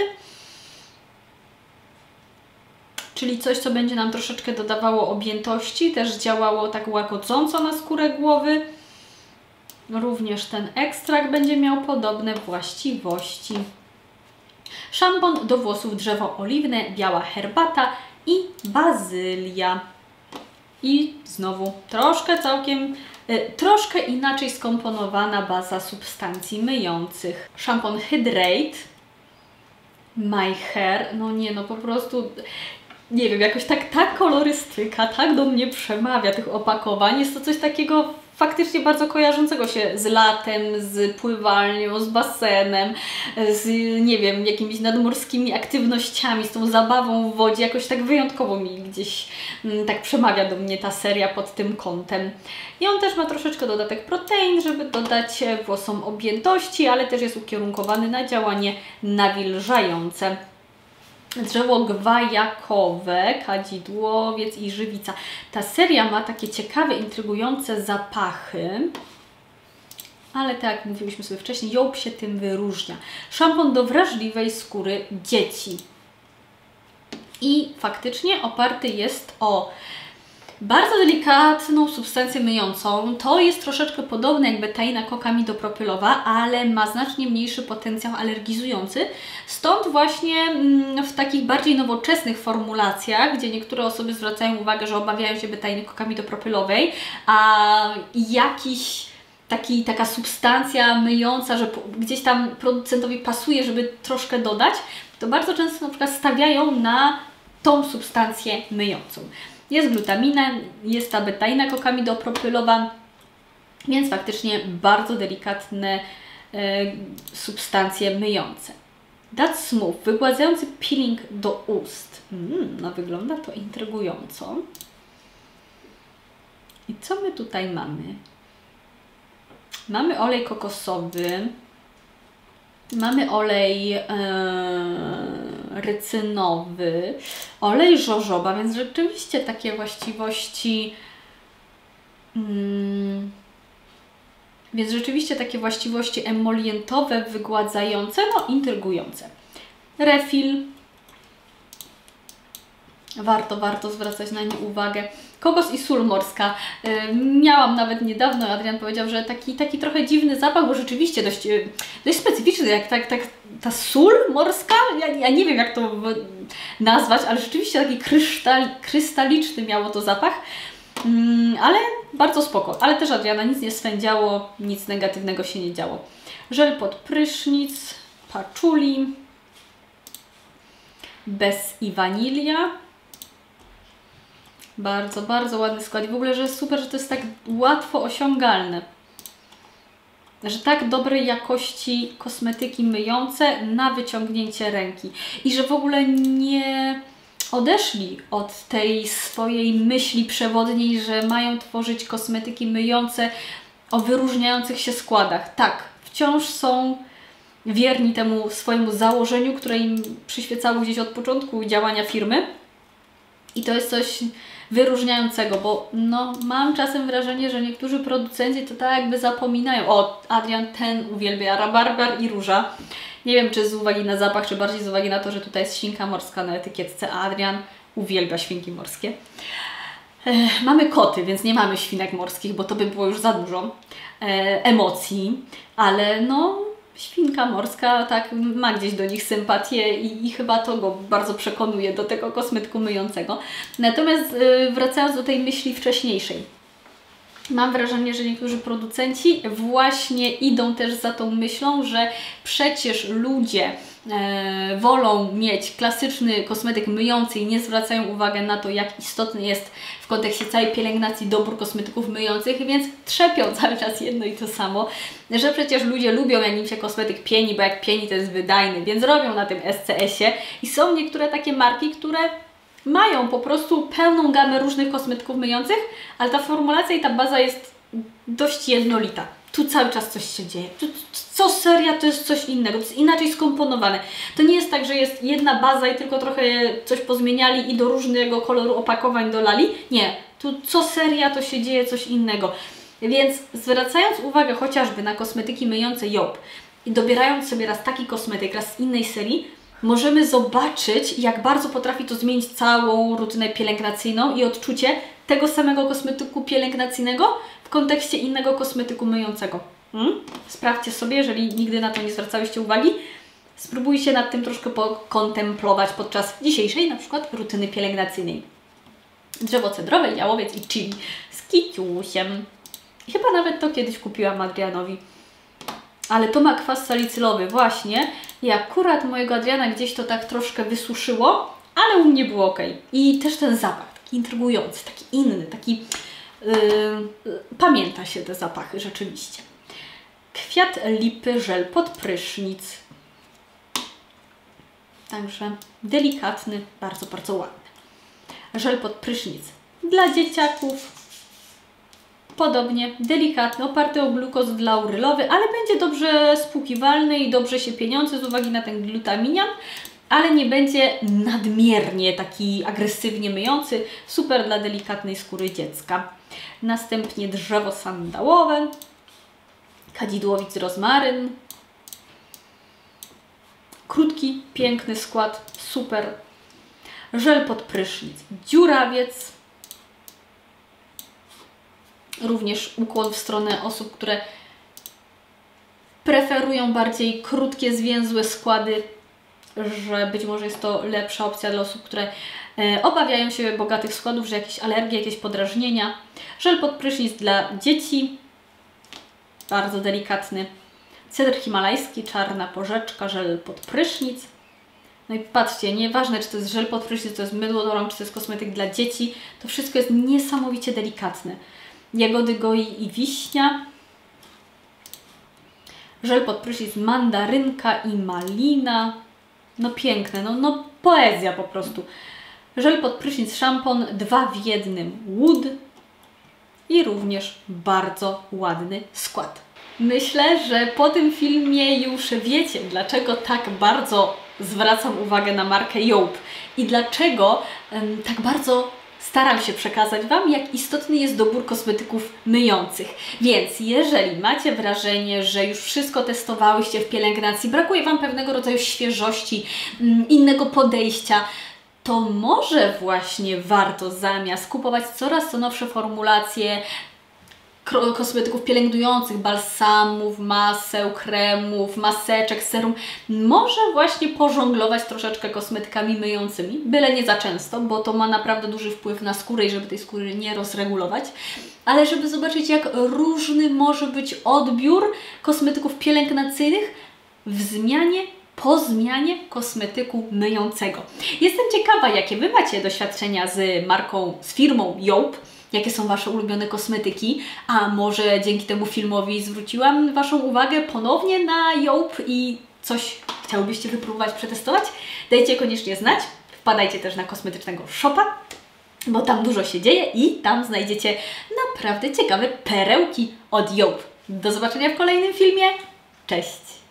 czyli coś, co będzie nam troszeczkę dodawało objętości, też działało tak łagodząco na skórę głowy. Również ten ekstrakt będzie miał podobne właściwości. Szampon do włosów drzewo oliwne, biała herbata i bazylia. I znowu troszkę całkiem, y, troszkę inaczej skomponowana baza substancji myjących. Szampon Hydrate My Hair, no nie, no po prostu, nie wiem, jakoś tak ta kolorystyka tak do mnie przemawia tych opakowań. Jest to coś takiego faktycznie bardzo kojarzącego się z latem, z pływalnią, z basenem, z, nie wiem, jakimiś nadmorskimi aktywnościami, z tą zabawą w wodzie. Jakoś tak wyjątkowo mi gdzieś m, tak przemawia do mnie ta seria pod tym kątem. I on też ma troszeczkę dodatek protein, żeby dodać włosom objętości, ale też jest ukierunkowany na działanie nawilżające. Drzewo gwajakowe, kadzidłowiec i żywica. Ta seria ma takie ciekawe, intrygujące zapachy, ale tak jak mówiliśmy sobie wcześniej, ją się tym wyróżnia. Szampon do wrażliwej skóry dzieci. I faktycznie oparty jest o bardzo delikatną substancję myjącą. To jest troszeczkę podobne jak betaina koksamidopropylowa, ale ma znacznie mniejszy potencjał alergizujący. Stąd właśnie w takich bardziej nowoczesnych formulacjach, gdzie niektóre osoby zwracają uwagę, że obawiają się betainy koksamidopropylowej, a jakiś taki, taka substancja myjąca, że gdzieś tam producentowi pasuje, żeby troszkę dodać, to bardzo często na przykład stawiają na tą substancję myjącą. Jest glutamina, jest ta betaina koksamidopropylowa, więc faktycznie bardzo delikatne e, substancje myjące. That Smooth, wygładzający peeling do ust. Mm, no wygląda to intrygująco. I co my tutaj mamy? Mamy olej kokosowy, mamy olej e, rycynowy, olej żożoba, więc rzeczywiście takie właściwości mm, więc rzeczywiście takie właściwości emolientowe, wygładzające, no intrygujące. Refill. Warto, warto zwracać na nie uwagę. Kokos i sól morska. Yy, miałam nawet niedawno, Adrian powiedział, że taki, taki trochę dziwny zapach, bo rzeczywiście dość, yy, dość specyficzny, jak tak, tak, ta sól morska, ja, ja nie wiem jak to nazwać, ale rzeczywiście taki kryształ, krystaliczny miało to zapach. Mm, ale bardzo spoko. Ale też Adriana nic nie swędziało, nic negatywnego się nie działo. Żel pod prysznic, patchouli, bez i wanilia. Bardzo, bardzo ładny skład. I w ogóle, że jest super, że to jest tak łatwo osiągalne. Że tak dobrej jakości kosmetyki myjące na wyciągnięcie ręki. I że w ogóle nie odeszli od tej swojej myśli przewodniej, że mają tworzyć kosmetyki myjące o wyróżniających się składach. Tak, wciąż są wierni temu swojemu założeniu, które im przyświecało gdzieś od początku działania firmy. I to jest coś wyróżniającego, bo no, mam czasem wrażenie, że niektórzy producenci to tak jakby zapominają. O, Adrian ten uwielbia rabarbar i róża. Nie wiem, czy z uwagi na zapach, czy bardziej z uwagi na to, że tutaj jest świnka morska na etykietce, a Adrian uwielbia świnki morskie. Ech, mamy koty, więc nie mamy świnek morskich, bo to by było już za dużo e, emocji, ale no świnka morska tak ma gdzieś do nich sympatię i, i chyba to go bardzo przekonuje do tego kosmetyku myjącego. Natomiast e, wracając do tej myśli wcześniejszej, mam wrażenie, że niektórzy producenci właśnie idą też za tą myślą, że przecież ludzie e, wolą mieć klasyczny kosmetyk myjący i nie zwracają uwagi na to, jak istotny jest w kontekście całej pielęgnacji dobór kosmetyków myjących, więc trzepią cały czas jedno i to samo, że przecież ludzie lubią, jak im się kosmetyk pieni, bo jak pieni to jest wydajny, więc robią na tym S C S-ie i są niektóre takie marki, które mają po prostu pełną gamę różnych kosmetyków myjących, ale ta formulacja i ta baza jest dość jednolita. Tu cały czas coś się dzieje. Tu, co seria to jest coś innego, to jest inaczej skomponowane. To nie jest tak, że jest jedna baza i tylko trochę coś pozmieniali i do różnego koloru opakowań dolali. Nie, tu co seria to się dzieje coś innego. Więc zwracając uwagę chociażby na kosmetyki myjące Job i dobierając sobie raz taki kosmetyk, raz z innej serii, możemy zobaczyć, jak bardzo potrafi to zmienić całą rutynę pielęgnacyjną i odczucie tego samego kosmetyku pielęgnacyjnego w kontekście innego kosmetyku myjącego. Hmm? Sprawdźcie sobie, jeżeli nigdy na to nie zwracałyście uwagi. Spróbujcie nad tym troszkę pokontemplować podczas dzisiejszej na przykład rutyny pielęgnacyjnej. Drzewo cedrowe, jałowiec i chili z kiciusiem. I chyba nawet to kiedyś kupiłam Adrianowi. Ale to ma kwas salicylowy właśnie i akurat mojego Adriana gdzieś to tak troszkę wysuszyło, ale u mnie było ok. I też ten zapach, taki intrygujący, taki inny, taki... Yy, pamięta się te zapachy rzeczywiście. Kwiat lipy, żel pod prysznic. Także delikatny, bardzo, bardzo ładny. Żel pod prysznic dla dzieciaków. Podobnie, delikatny, oparty o glukozd laurylowy, ale będzie dobrze spłukiwalny i dobrze się pieniący z uwagi na ten glutaminian, ale nie będzie nadmiernie taki agresywnie myjący. Super dla delikatnej skóry dziecka. Następnie drzewo sandałowe, kadzidłowic rozmaryn. Krótki, piękny skład, super. Żel pod prysznic, dziurawiec. Również ukłon w stronę osób, które preferują bardziej krótkie, zwięzłe składy, że być może jest to lepsza opcja dla osób, które e, obawiają się bogatych składów, że jakieś alergie, jakieś podrażnienia. Żel pod prysznic dla dzieci. bardzo delikatny. Cedr himalajski, czarna porzeczka, żel pod prysznic. No i patrzcie, nieważne czy to jest żel pod prysznic, czy to jest mydło do rąk, czy to jest kosmetyk dla dzieci, to wszystko jest niesamowicie delikatne. Jagody goi i wiśnia. Żel pod prysznic, mandarynka i malina. No piękne, no, no poezja po prostu. Żel pod prysznic, szampon, dwa w jednym wood i również bardzo ładny skład. Myślę, że po tym filmie już wiecie, dlaczego tak bardzo zwracam uwagę na markę Joop i dlaczego um, tak bardzo staram się przekazać Wam, jak istotny jest dobór kosmetyków myjących. Więc jeżeli macie wrażenie, że już wszystko testowałyście w pielęgnacji, brakuje Wam pewnego rodzaju świeżości, um, innego podejścia, to może właśnie warto zamiast kupować coraz to nowsze formulacje kosmetyków pielęgnujących, balsamów, maseł, kremów, maseczek, serum, może właśnie pożonglować troszeczkę kosmetykami myjącymi, byle nie za często, bo to ma naprawdę duży wpływ na skórę i żeby tej skóry nie rozregulować, ale żeby zobaczyć, jak różny może być odbiór kosmetyków pielęgnacyjnych w zmianie po zmianie kosmetyku myjącego. Jestem ciekawa, jakie Wy macie doświadczenia z marką, z firmą Joop, jakie są Wasze ulubione kosmetyki, a może dzięki temu filmowi zwróciłam Waszą uwagę ponownie na Joop i coś chciałybyście wypróbować, przetestować? Dajcie koniecznie znać, wpadajcie też na kosmetycznego shopa, bo tam dużo się dzieje i tam znajdziecie naprawdę ciekawe perełki od Joop. Do zobaczenia w kolejnym filmie, cześć!